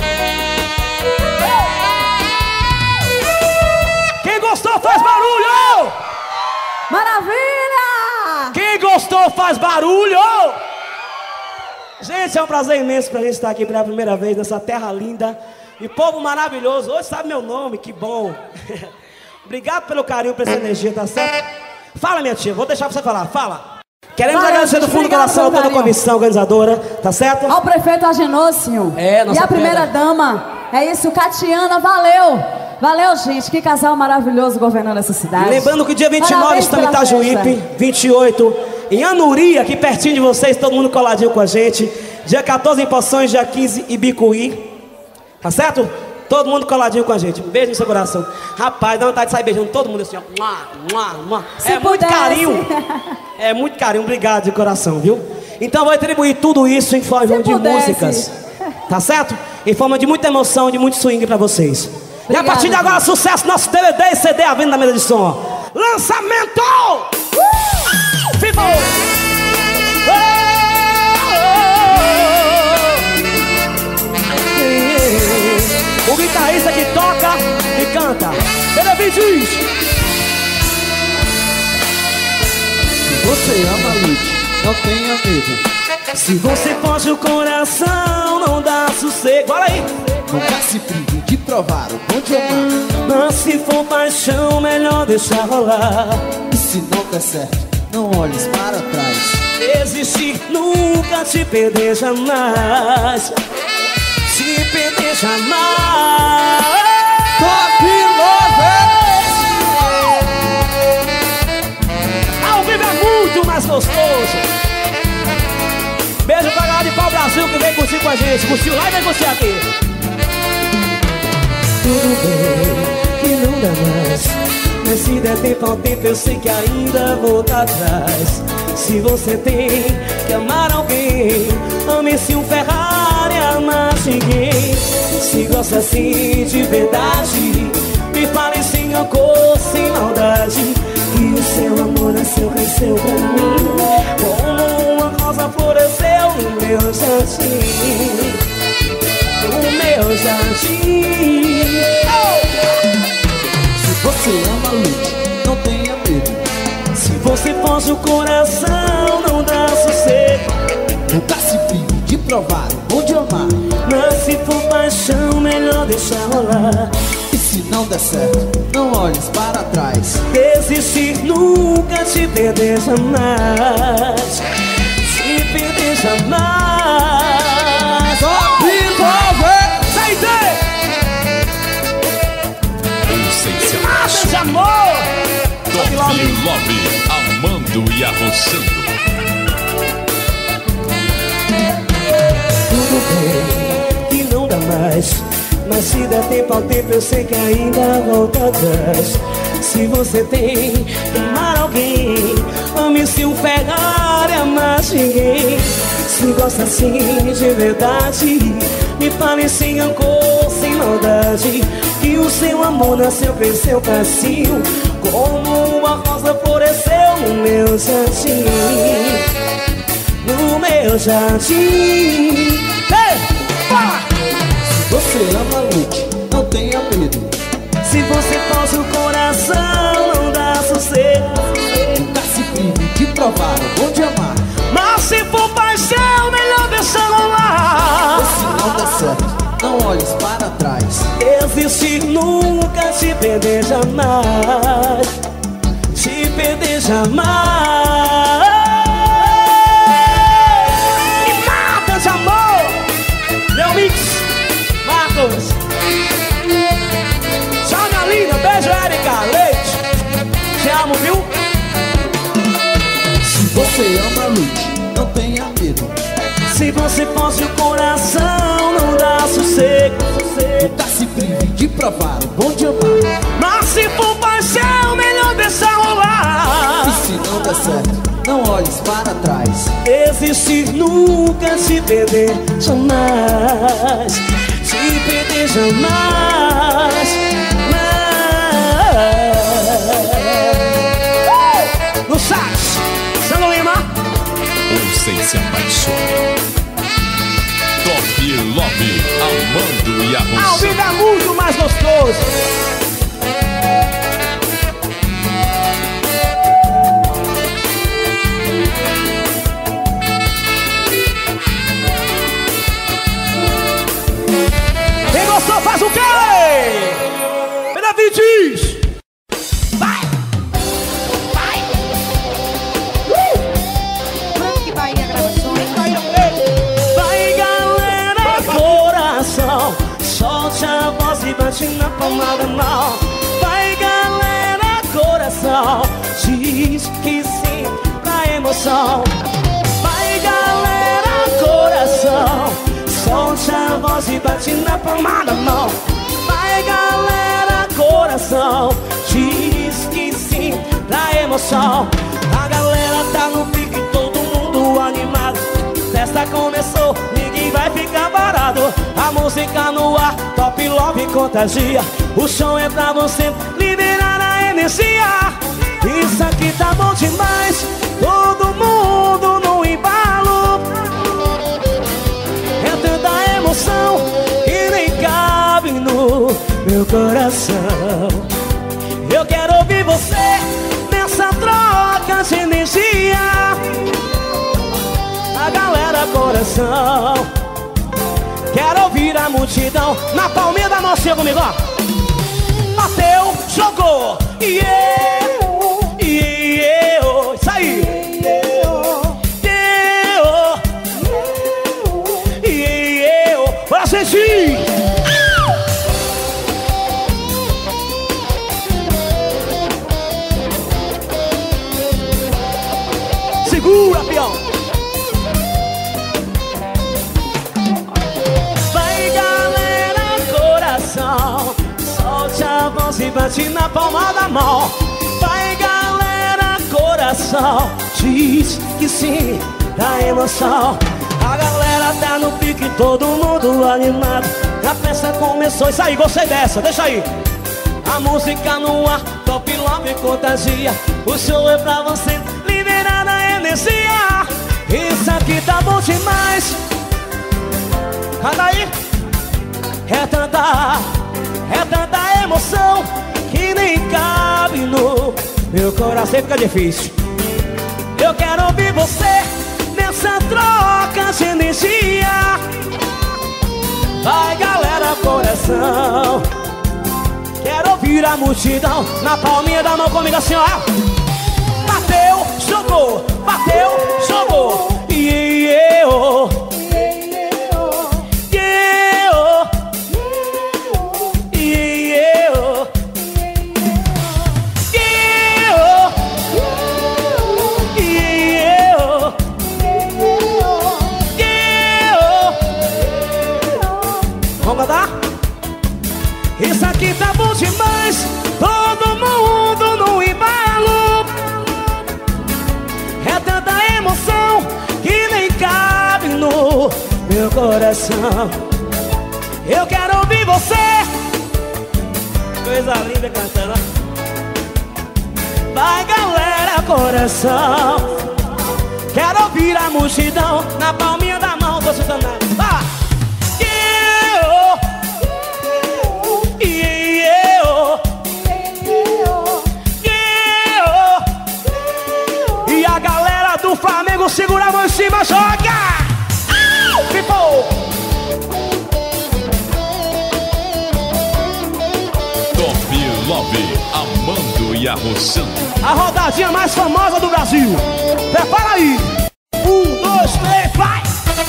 Quem gostou faz barulho! Maravilha! Quem gostou faz barulho! Gente, é um prazer imenso pra gente estar aqui pela primeira vez nessa terra linda e povo maravilhoso. Hoje sabe meu nome, que bom. Obrigado pelo carinho, por essa energia, tá certo? Fala, minha tia, vou deixar você falar, fala. Queremos Vai, agradecer do fundo do obrigado coração a pelo toda a carinho. comissão organizadora, tá certo? Ao prefeito Agenôcio. É, nossa E a primeira pedra. dama. É isso, Catiana, valeu. Valeu, gente. Que casal maravilhoso governando essa cidade. Lembrando que dia vinte e nove Parabéns estamos em pela Itajuípe, festa. vinte e oito em Anuri, aqui pertinho de vocês, todo mundo coladinho com a gente. Dia quatorze em Poções, dia quinze em Bicuí. Tá certo? Todo mundo coladinho com a gente. Um beijo no seu coração. Rapaz, dá vontade de sair beijando todo mundo assim, ó. Mua, mua, mua. Se É muito pudesse. carinho. É muito carinho. Obrigado de coração, viu? Então vou atribuir tudo isso em forma Se de pudesse. músicas. Tá certo? Em forma de muita emoção, de muito swing pra vocês. E a Obrigada, partir de agora, gente. sucesso, nosso D V D e C D à venda na mesa de som. Lançamento! Uh! Ficou! Oh! O guitarrista que toca e canta. Ele diz: Se você ama, lute, não tenha medo. se você foge o coração, não dá sossego. Olha aí! Nunca se prive de provar o bom de amar. Mas se for paixão, melhor deixar rolar. E se não der certo, não olhes para trás. Desistir, nunca te perder jamais. Te perder jamais. Top Love! Ao vivo é muito mais gostoso. Beijo pra galera de Pau Brasil que vem curtir com a gente. Curtiu lá e vem curtir aqui. Tudo bem que não dá mais, mas se der tempo ao tempo eu sei que ainda vou estar atrás. Se você tem que amar alguém, ame-se um Ferrari, amasse ninguém. Se gosta assim de verdade, me fale sem rancor, sem maldade, que o seu amor nasceu, cresceu pra mim, como uma rosa floresceu no meu jardim, no meu jardim. Oh! Se você ama, lute, não tenha medo. Se você foge o coração, não dá sossego. Nunca se prive de provar o bom de amar. Mas se for paixão, melhor deixar rolar. E se não der certo, não olhes para trás. Desistir nunca, te perder jamais. Te perder jamais. Só resolver. Sai daí! Mata de amor! Top Love, amando e arrochando. Tudo bem que não dá mais, mas se der tempo ao tempo eu sei que ainda volta atrás. Se você tem que amar alguém, ame-se um Ferrari, amar ninguém. Se gosta assim de verdade, me fale sem rancor, sem maldade, que o seu amor nasceu, cresceu pra cima, como uma rosa floresceu no meu jardim, no meu jardim. Ei, fala! Se você ama, lute, não tenha medo. Se você foge o coração, não dá sossego. Nunca se prive de provar o bom de amar. Mas se for paixão, melhor deixar rolar. E se não der certo, não olhes para trás. Desistir nunca, te perder jamais. Te perder jamais. Me mata de amor. Meu mix, Marcos. Tchau, minha linda. Beijo, Érica. Leite. Te amo, viu? Se você ama, lute, não tenha medo. Se você fosse o coração, não dá sossego. Nunca se prive de provar o bom de amar. Mas se for paixão, melhor deixar rolar. E se não der certo, não olhes para trás. Desistir nunca, te perder jamais. Te perder jamais. Mas... No sax, Sandro Lima. Ouça e se apaixone. Top Love, amando e Ao arrochando. vivo é muito mais gostoso. Quem gostou faz o quê? Benavides! Vai! Vai! Uh! Frank Bahia Gravações. Vai, galera, coração, solte a voz e bate na palma da mão. Vai, galera, coração, diz que sim pra emoção. Vai, galera, coração, solte a voz e bate na palma da mão. Vai, galera, coração, diz que sim pra emoção. A galera tá no pique, todo mundo animado. Festa começou, ninguém vai ficar parado. A música no ar, Top Love contagia. O som é pra você liberar a energia. Isso aqui tá bom demais, todo mundo no embalo. É tanta emoção que nem cabe no meu coração. Eu quero ouvir você nessa troca de energia. A galera, coração, quero ouvir a multidão. Na palminha da mão, chega comigo, ó. Bateu, jogou, e eu, e eu, isso aí. E eu, bora sentir. Segura, peão. Vai, galera, coração, solte a voz e bate na palma da mão. Vai, galera, coração, diz que sim, dá emoção. A galera tá no pique, todo mundo animado. A festa começou, isso aí, gostei dessa, deixa aí. A música no ar, Top Love contagia. O show é pra você liberar a energia. Isso aqui tá bom demais. Canta aí. É tanta, é tanta emoção que nem cabe no meu coração. Fica difícil. Eu quero ouvir você nessa troca de energia. Vai galera, coração. Quero ouvir a multidão na palminha da mão comigo assim, ó. Bateu, jogou, bateu, jogou. E eu, isso aqui tá bom demais. Todo mundo no embalo. É tanta emoção que nem cabe no meu coração. Eu quero ouvir você. Coisa linda cantando. Vai galera, coração. Quero ouvir a multidão na palminha da mão. Tô chutando nada. Ah! Flamengo, segura a mão em cima, joga! People! Top Love, amando e arrochando. A rodadinha mais famosa do Brasil. Prepara aí! Um, dois, três, vai!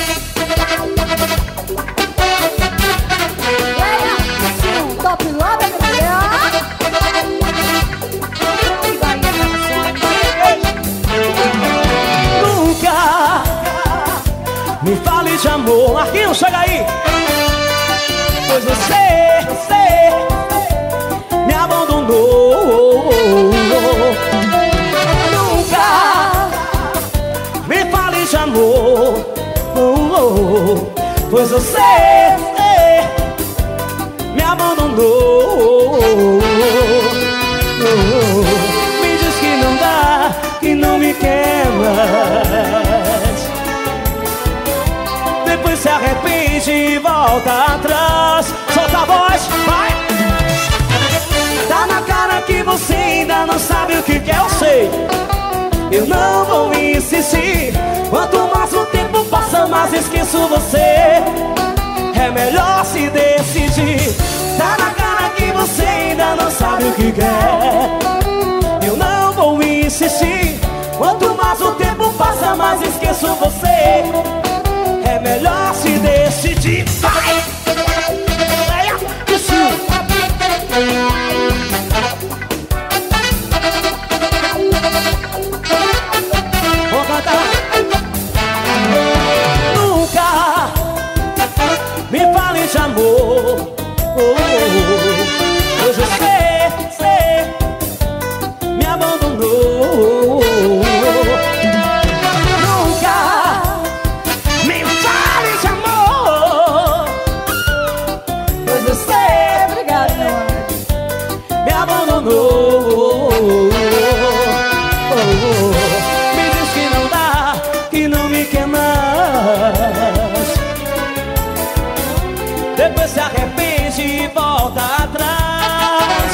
Top Love é melhor. Me fale de amor, Marquinhos, chega aí. Pois você, você me abandonou. Nunca me fale de amor. Pois você, você me abandonou. Me diz que não dá, que não me quer mais. Depois se arrepende e volta atrás. Solta a voz, vai! Tá na cara que você ainda não sabe o que quer, eu sei. Eu não vou insistir. Quanto mais o tempo passa, mais esqueço você. É melhor se decidir. Tá na cara que você ainda não sabe o que quer. Eu não vou insistir. Quanto mais o tempo passa, mais esqueço você. É melhor se decidir. Vai! Isso! Vou cantar. Nunca me fale de amor. Hoje você, você me abandonou. Me diz que não dá, que não me quer mais. Depois se arrepende e volta atrás.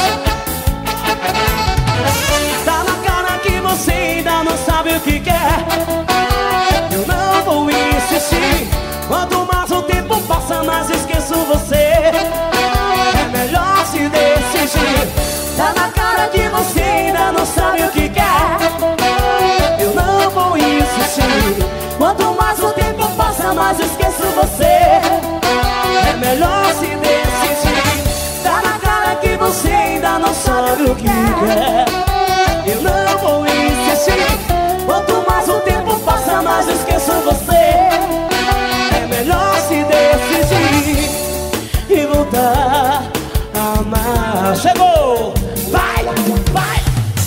Tá na cara que você ainda não sabe o que quer. Eu não vou insistir. Quanto mais o tempo passa, mais esqueço você. É melhor se decidir. Tá na cara que você ainda não sabe o que quer. Eu não vou insistir. Quanto mais o tempo passa, mais esqueço você. É melhor se decidir. Tá na cara que você ainda não sabe o que quer. Eu não vou insistir. Quanto mais o tempo passa, mais esqueço você. É melhor se decidir e voltar a amar. Chegou! Vai, vai!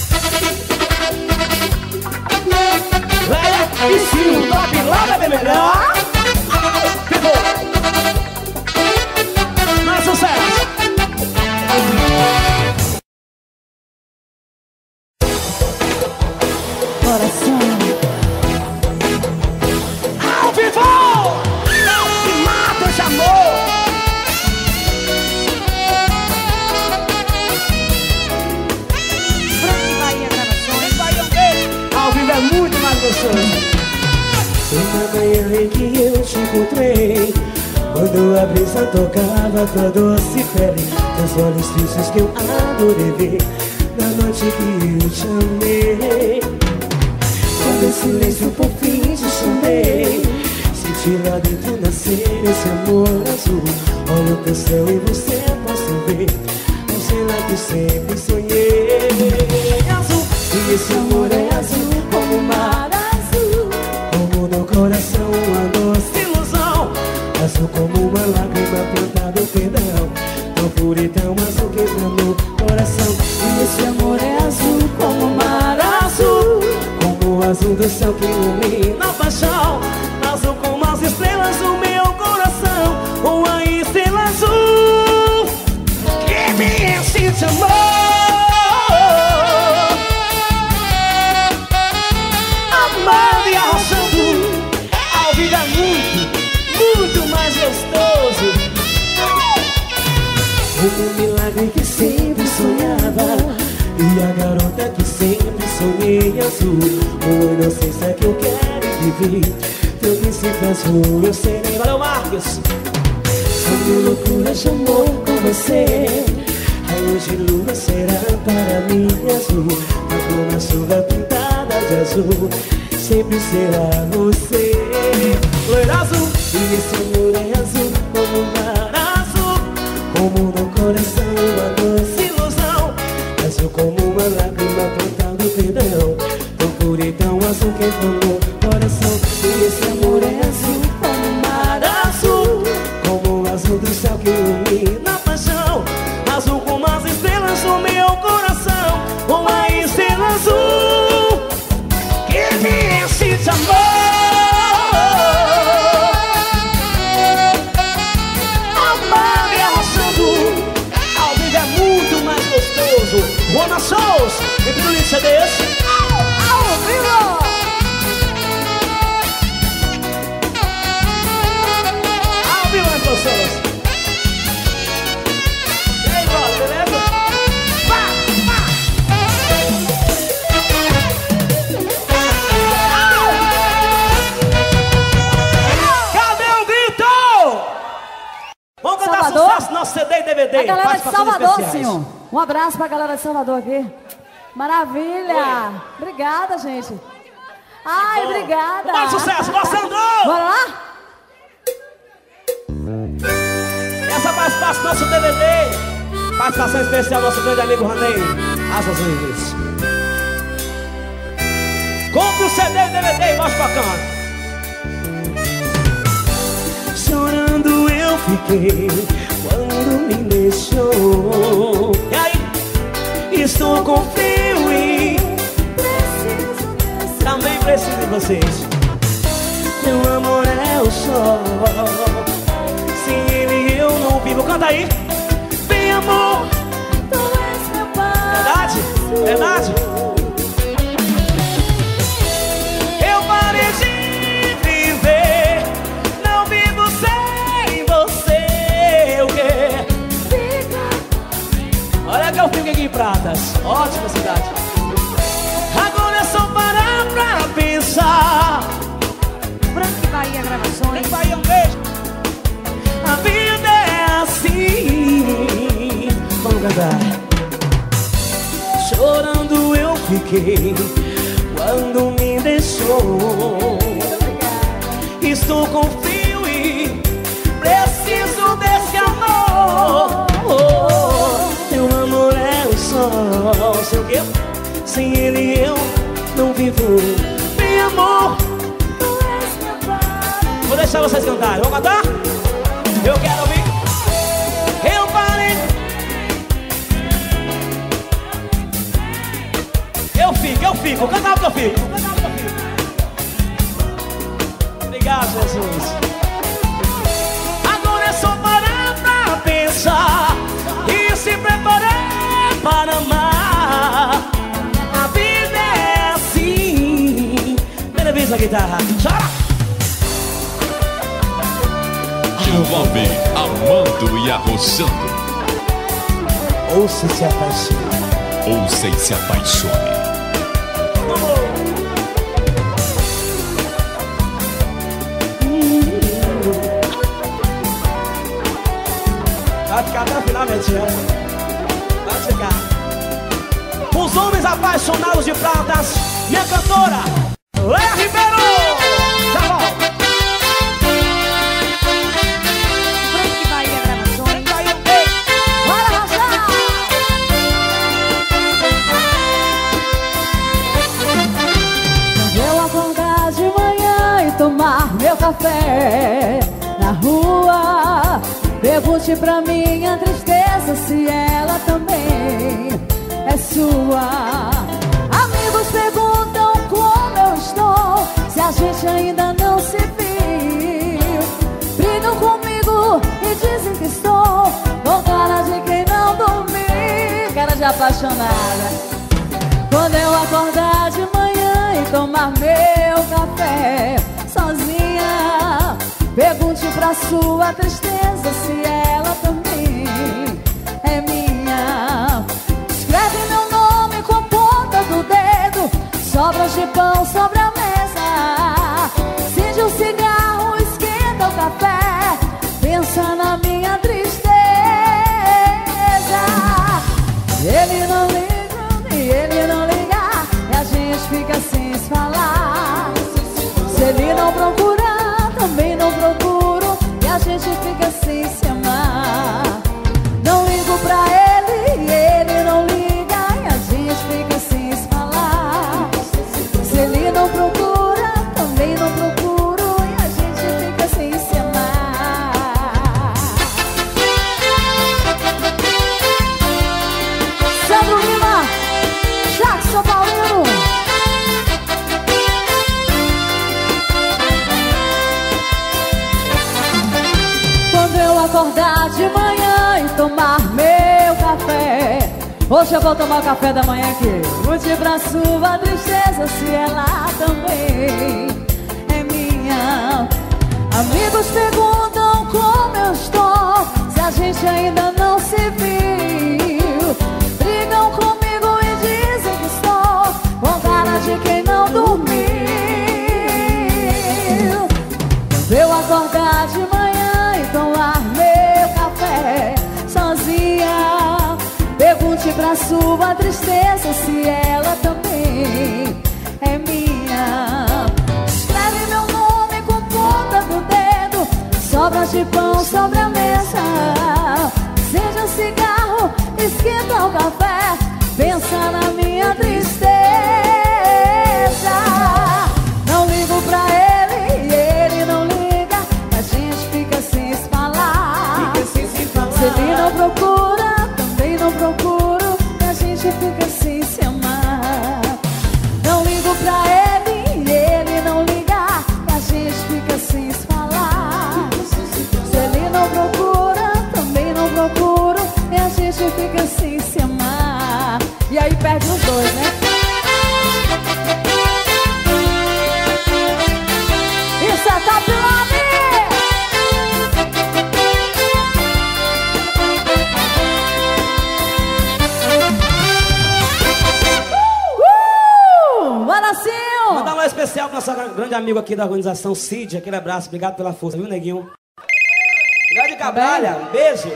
Vai, e se o Top Love é melhor? Ficou! Mais sucesso! Na manhã em que eu te encontrei, quando a brisa tocava tua doce pele, teus olhos tristes que eu adorei ver, na noite que eu te amei. Quando em silêncio por fim te chamei, senti lá dentro nascer esse amor azul. Olho pro céu e você posso ver o céu que sempre sonhei. Azul, e esse amor é azul como o mar azul, como no coração uma doce ilusão. Azul como uma lágrima plantada no perdão, tão puro e tão azul que entra no coração. E esse amor é azul como o mar azul, como o azul do céu que ilumina a paixão. Azul como as estrelas do meu coração, uma estrela azul que me enche de amor. Amando e arrochando, a vida é muito, muito mais gostoso. Um milagre que sempre sonhava, e a garota que sempre sonhei azul. Uma inocência que eu quero viver, teu príncipe azul eu serei. Valeu, Marcos! São mil loucuras de amor com você, raio de lua será para mim azul. Uma cor chuva pintada de azul, sempre será você. Loira azul, e esse amor é azul como o mar azul, como no coração uma doce ilusão. Azul como uma lágrima plantada no perdão, tão puro e tão azul que entra no coração. E esse amor é azul como o mar azul, como o azul do céu que ilumina a paixão. Azul como as estrelas do meu coração, uma estrela azul que me enche de amor. Amando e arrochando, ao vivo é muito mais gostoso. Rona Shows, entre no C Ds. ao vivo! Ao vivo, né, pessoas? E aí, bora, beleza? Vá, vá! Cadê o grito? Vamos cantar Salvador? sucesso no nosso C D e D V D. A galera de participações Salvador, especiais. senhor. Um abraço pra galera de Salvador aqui. Maravilha! Obrigada, gente. Ai, Bom, obrigada. mais sucesso, você andou! Bora lá? Essa participação do nosso D V D, participação especial do nosso grande amigo Ranei, Asas Livres. Compre o C D e D V D e mostre pra cá. Chorando eu fiquei quando me deixou. E aí? Estou com frio e também preciso de vocês. Meu amor é o sol, sem ele eu não vivo. Canta aí. Vem, amor. Verdade? Verdade? Eu parei de viver, não vivo sem você. O quê? Olha que eu fico aqui em Pratas. Ótima cidade. Agora é só parar pra pensar. Branco Bahia Gravações. Vem, Bahia, um beijo. A vida é assim. Vamos cantar. Chorando eu fiquei quando me deixou. Estou com frio e preciso desse amor. Meu amor é o sol. Sei o quê? Sem ele eu não vivo. Meu amor, vou deixar vocês cantarem. Vamos cantar? Eu quero ouvir. Eu parei. Eu fico, eu fico. Canta alto que eu fico. Canta alto que eu fico. Obrigado, Jesus. Agora é só parar pra pensar e se preparar para amar. A vida é assim. Primeira vez a guitarra. Chora! Envolve amando e arrochando. Ouça e se apaixone. Ouça e se apaixone. Vai ficar até o final, minha tia. Vai ficar. Os homens apaixonados de pratas, minha cantora, Léa Ribeiro. Já volto. Frank Bahia Gravações. Bora arrasar! Eu acordar de manhã e tomar meu café na rua, pergunte pra minha tristeza se ela também é sua. Amigos perguntam como eu estou, se a gente ainda não se viu. Brigam comigo e dizem que estou com cara de quem não dormiu, cara de apaixonada. Quando eu acordar de manhã e tomar meu café sozinha, pergunte pra sua tristeza se ela também é minha. Escreve meu nome com a ponta do dedo, sobras de pão sobre a mesa. Acende um cigarro, esquenta o café, pensa na minha tristeza. Ele não liga e ele não liga, e a gente fica sem se falar. Se ele não procurar, também não procuro, e a gente fica sem se amar. Não ligo pra ele e ele não liga, e a gente fica sem se falar. Se ele não procura, também não procuro, e a gente fica sem se amar. Sandro Lima, Jackson Paulino. Quando eu acordar de manhã e tomar meu café, hoje eu vou tomar o café da manhã aqui. Pergunte pra sua tristeza se ela também é minha. Amigos perguntam como eu estou, se a gente ainda não se viu. Brigam comigo e dizem que estou com cara de quem não dormiu. Quando eu acordar de manhã e tomar meu café sozinha, pergunte pra sua tristeza se ela também é minha. Escreve meu nome com ponta do dedo, sobras de pão sobre a mesa. Acende um cigarro, esquenta o café, pensa na minha tristeza. Não ligo pra ele e ele não liga, a gente fica sem se falar. Se ele não procura, também não procuro, e a gente fica sem se amar. Não ligo pra ele e ele não liga, e a gente fica sem se falar. Se ele não procura, também não procuro, e a gente fica sem se amar. E aí perde os dois, né? Isso é Top Love! Uh! Manacinho! Mandar um especial pro nosso grande amigo aqui da organização, Cid. Aquele abraço, obrigado pela força, viu, neguinho? Grande Cabralha, um beijo.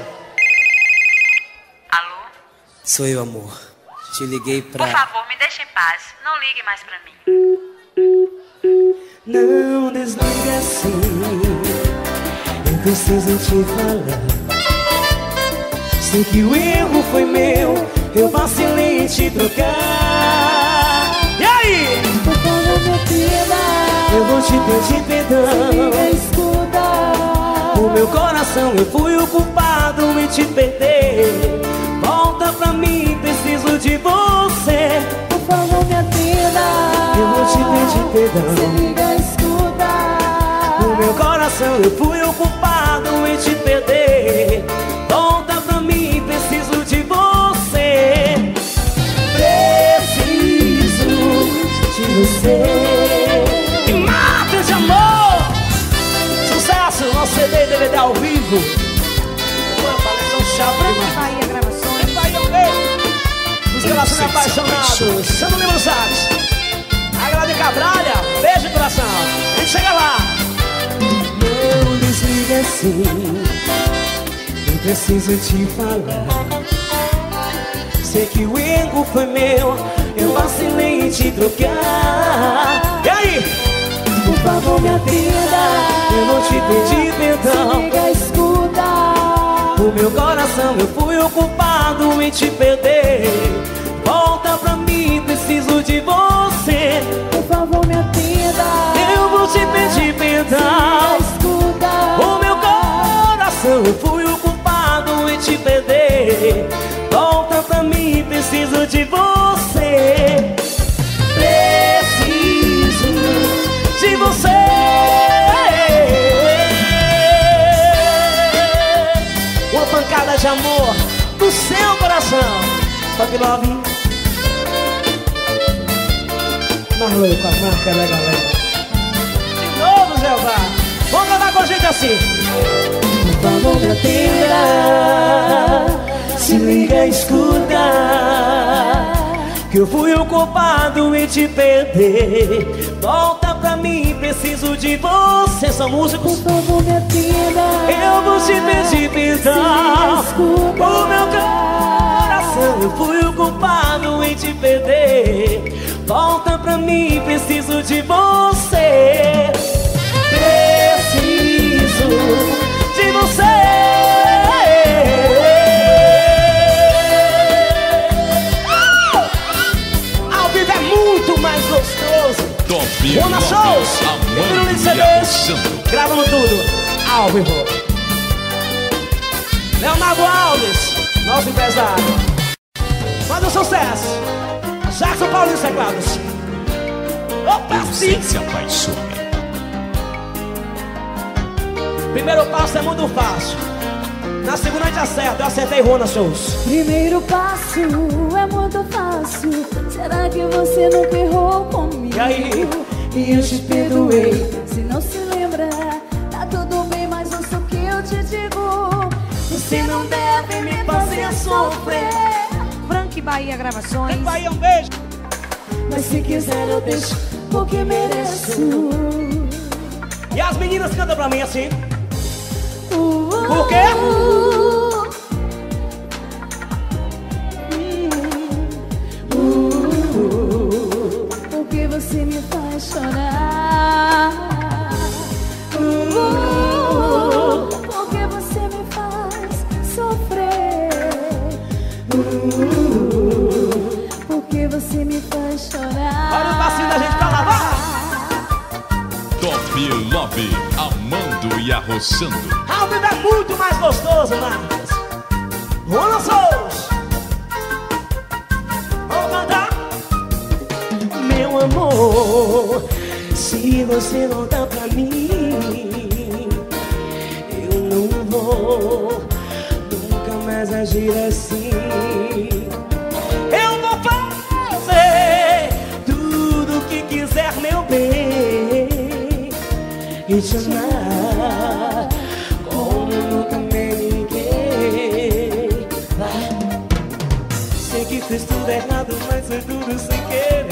Alô? Sou eu, amor. Te liguei pra... Por favor, me deixe em paz. Não ligue mais pra mim. Não desliga assim, eu preciso te falar. Sei que o erro foi meu, eu vacilei em te trocar. E aí? Por favor, minha vida, Eu vou te pedir perdão. me escuta. O meu coração, eu fui o culpado em te perder. Volta pra mim, preciso de você. Por favor, minha vida, Eu vou te pedir se perdão. liga, escuta. O meu coração, eu fui o culpado em te perder. Volta pra mim, preciso de você. Preciso de você. E mata de amor! Sucesso, nosso C D e D V D ao vivo. Uma palestra chata Frank demais. Bahia Gravações. Vai, eu vejo. Os relacionados apaixonados. Chama o Lima Santos. A galera de Cabralha, beijo coração. A gente chega lá. Não desliga assim, eu preciso te falar. Sei que o erro foi meu, eu vacilei em te trocar. E aí? Por favor, me atenda. Eu não te pedi perdão. Se liga, escuta. O meu coração, eu fui o culpado em te perder. Volta pra mim, preciso de você. Por favor, me atenda. Eu vou te pedir perdão. Escuta. O meu coração, eu fui o culpado em te perder. Volta pra mim, preciso de você. Preciso de você. Uma pancada de amor do seu coração. Pop Love. Marlon com a marca da galera. De novo, Zelda. Vamos cantar com a gente assim. Por favor, me atenda. Se liga, escuta. Que eu fui o culpado em te perder. Volta pra mim, preciso de você. São músicos. Por favor, me atenda. Eu vou te pedir perdão. Escuta. O meu coração, eu fui o culpado em te perder. Volta pra mim, preciso de você. Preciso de você. Ao vivo é muito mais gostoso. Top Rona Shows, Bruno C Ds, gravando tudo ao vivo. Leonardo Alves, nosso empresário. Faz o sucesso. Jackson Paulo nos teclados. Opa, sim. Se apaixone. Primeiro passo é muito fácil. Na segunda a gente acerta. Eu acertei Rona Shows. Primeiro passo é muito fácil. Será que você nunca errou comigo? E aí? E eu te perdoei. Se não se lembra, tá tudo bem, mas ouça o que eu te digo. Você não deve me fazer sofrer. Frank Bahia Gravações. Bahia, um beijo. Mas se quiser eu deixo, porque mereço. E as meninas cantam pra mim assim. Uh, Por quê? uh, uh, porque você me faz chorar. Uh, porque você me faz sofrer. Uh, porque você me faz chorar. Olha o passinho da gente pra lá, vai! Top Love, amando e arrochando. Ao vivo é muito mais gostoso, Marcos. Rona Shows. Vamos cantar? Meu amor, se você não dá pra mim, eu não vou nunca mais agir assim. Eu vou fazer tudo o que quiser, meu bem, e te amar como nunca amei ninguém. Vai. Sei que fiz tudo errado, mas foi tudo sem querer.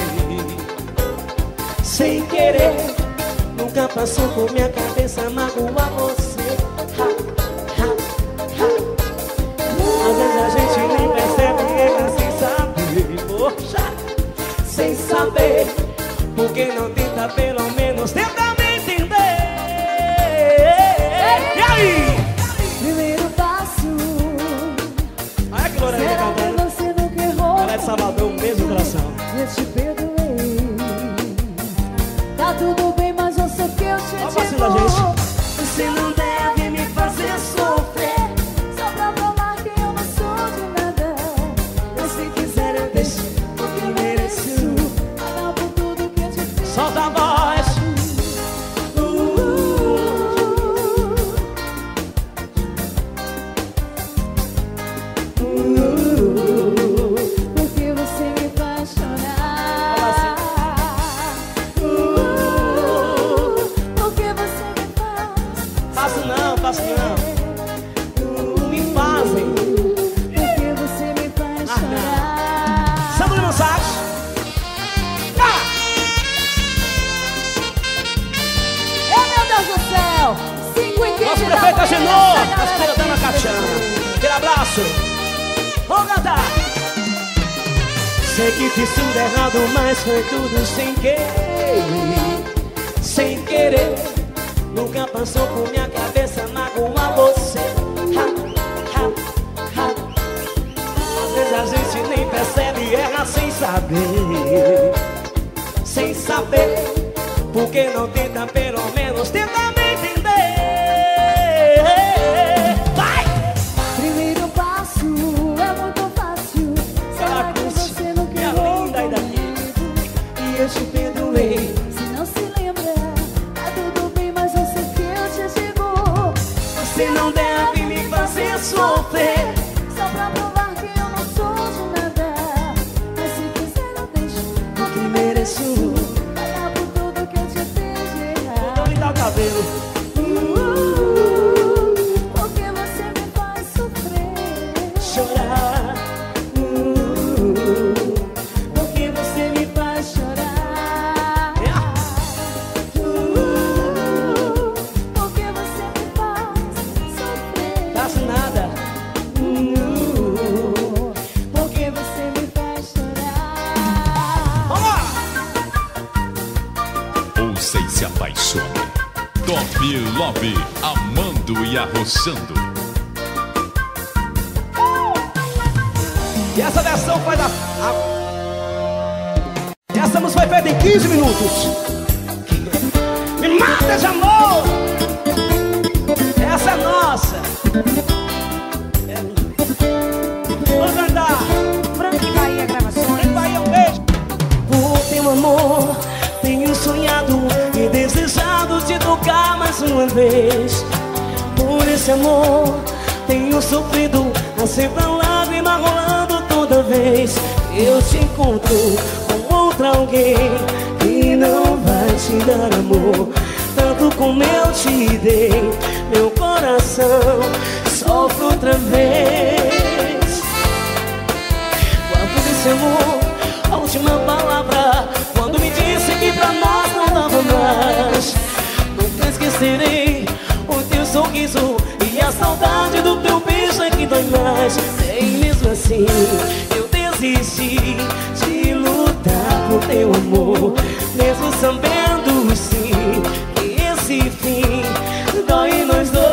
Sem querer, nunca passou por minha cabeça magoar você. Ha, ha, ha. Às vezes a gente nem percebe, erra sem saber. Poxa, sem saber. Por que não tenta pelo menos tentar me entender? E aí? Primeiro passo. Olha que Lorena Será que cantando. você nunca errou? Ela é de Salvador, o mesmo coração. Eu te perdoei. Tá tudo bem, mas eu sei que eu te Olha o passinho da gente. digo. Você não deve me fazer sofrer. Só pra provar que eu não sou de nada. Mas se quiser eu deixo, porque mereço. Pagar por tudo que eu te fiz. Solta a voz. Porque você me faz chorar. Porque você me faz. Faço não, faço não. Me fazem. Porque você me faz Ah, não. chorar. Sandro no sax. Ah! Oh, meu Deus do céu! cinco e vinte Nosso da prefeito manhã, Agenor, essa tá galera esperando a aqui. caixão. Sucesso! Vou cantar! Sei que fiz tudo errado, mas foi tudo sem querer. Sem querer. Nunca passou por minha cabeça magoar você. Ha, ha, ha. Às vezes a gente nem percebe e erra sem saber. Sem saber. Por que não tenta pelo menos tenta me entender? Vai! Primeiro passo é muito fácil. Será que você não quebrou comigo? E eu te perdoei. Se não se lembra, tá tudo bem, mas eu sei que eu te digo. Você não deve me fazer sofrer. Só pra provar que eu não sou de nada. Mas se quiser eu deixo, porque mereço pagar por tudo que eu te fiz de errado. Então me dá o cabelo. Uh, porque você me faz sofrer. Chorar. Uh, porque você me faz chorar. Uh, porque você me faz sofrer. Faço nada. Uh, porque você me faz chorar. Vamos lá! Ouça e se apaixone. Top Love, amando e arrochando. E essa versão foi da... A... Essa música foi feita em quinze minutos. Me mata de amor. Essa é nossa. Vou cantar. Frank Bahia Gravações. Vem Bahia, um beijo. Por teu amor, tenho sonhado e desejado te tocar mais uma vez. Por esse amor, tenho sofrido a sempre a lágrima rolando toda vez. Eu te encontro com outra alguém que não vai te dar amor tanto como eu te dei. Meu coração sofre outra vez. Quanto desse amor, a última palavra, quando me disse que pra nós não dava mais. Nunca esquecerei o teu sorriso e a saudade do teu beijo é que dói mais. E mesmo assim eu desisti de lutar por teu amor, mesmo sabendo sim que esse fim dói em nós dois.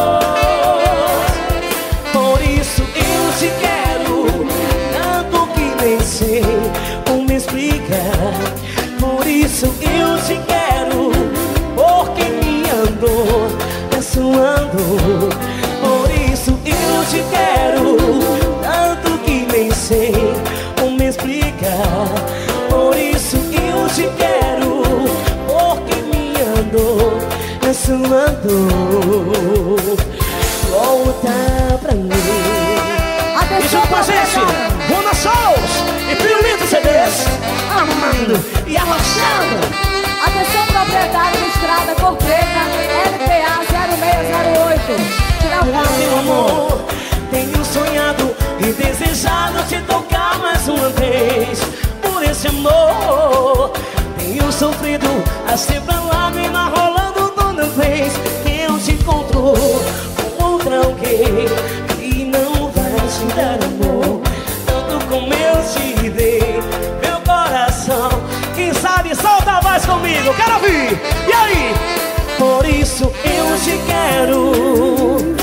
Por isso eu te quero tanto que nem sei como explicar. Por isso eu te quero, porque minha dor é sua dor. Por isso eu te quero tanto que nem sei como explicar. Por isso eu te quero, porque minha dor é sua dor. Volta pra mim. E junto com a gente, Rona Shows e Pirulito C Ds. Amando e arrochando. Atenção, proprietário de estrada Cor Preta, L P A zero seis zero oito. Tirar o Meu carro. amor, tenho sonhado e desejado te tocar mais uma vez. Por esse amor, tenho sofrido a sempre a lágrima rolando toda vez que eu te encontro com outra alguém que não vai te dar amor tanto como eu te dei. Meu coração, Quem sabe, solta a voz comigo, quero ouvir. E aí? por isso eu te quero.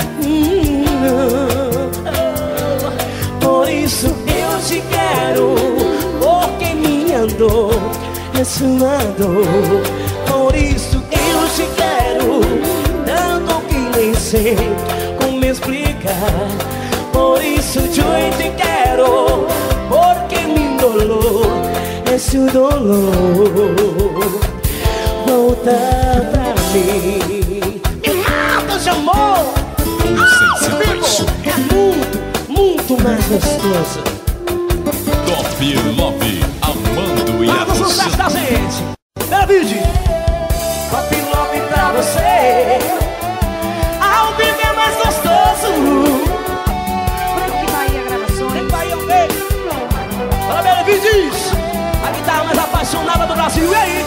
Por isso eu te quero, porque minha dor é sua dor. Por isso eu te quero, tanto que nem sei como explicar. Por isso eu te quero, porque meu dolor é seu dolor. Volta pra mim. Me mata de amor. Ouça e se apaixone. É muito, muito mais gostoso. Top Love, amando e Manda o sucesso da arrochando. gente. David. Top Love pra você. Ao vivo é mais gostoso. Frank Bahia Gravações. Vem Bahia, um beijo. Fala, David. A guitarra mais apaixonada do Brasil. E aí?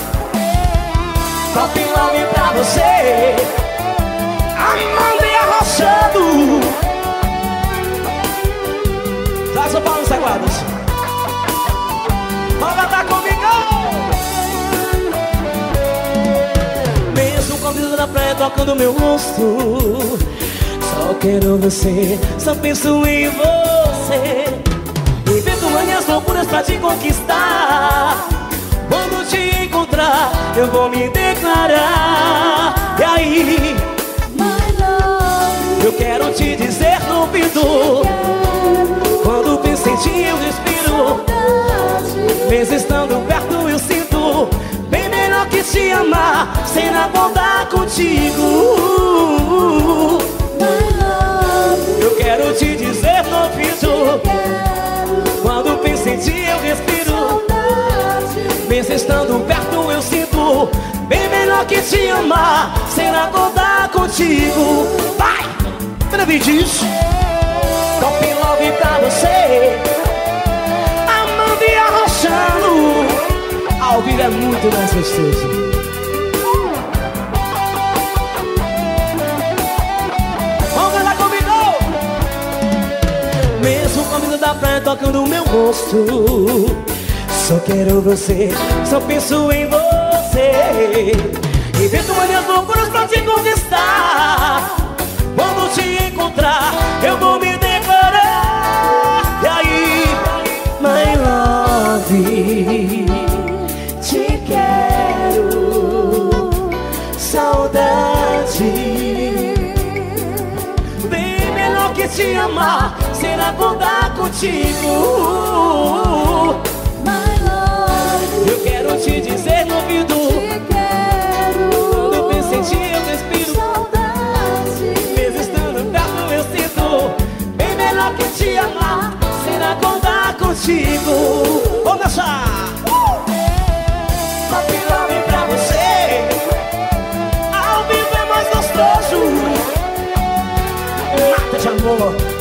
Top Love pra você. Amanda e arrochando. arrochando. Traz São Paulo nos teclados. Vamos cantar comigo. Mesmo com a brisa da praia tocando meu rosto, só quero você, só penso em você. Invento manhãs loucuras pra te conquistar. Quando te encontrar, eu vou me declarar. E aí, eu quero te dizer no ouvido, quando penso em ti eu respiro. Mesmo estando perto eu sinto bem melhor que te amar, sem acordar contigo. Eu quero te dizer no ouvido, quando penso em ti eu respiro. Mesmo estando perto eu sinto bem melhor que te amar, sem acordar contigo. Vai! Trevidis, Top Love pra você, amando e arrochando. Ao vivo é muito mais gostoso. Vamos cantar comigo! Mesmo com a vida da praia tocando o meu rosto, só quero você, só penso em você. Invento manhãs loucuras pra te conquistar. Quando te encontrar, eu vou me declarar. E aí, my love, te quero, saudade. Bem melhor que te amar, sem acordar contigo. Eu quero te dizer no ouvido, quando eu penso em ti eu respiro. Mesmo estando perto eu sinto bem melhor que te amar, sem acordar contigo. Vamos dançar! Top Love pra você, ao vivo é mais gostoso. Mata de amor.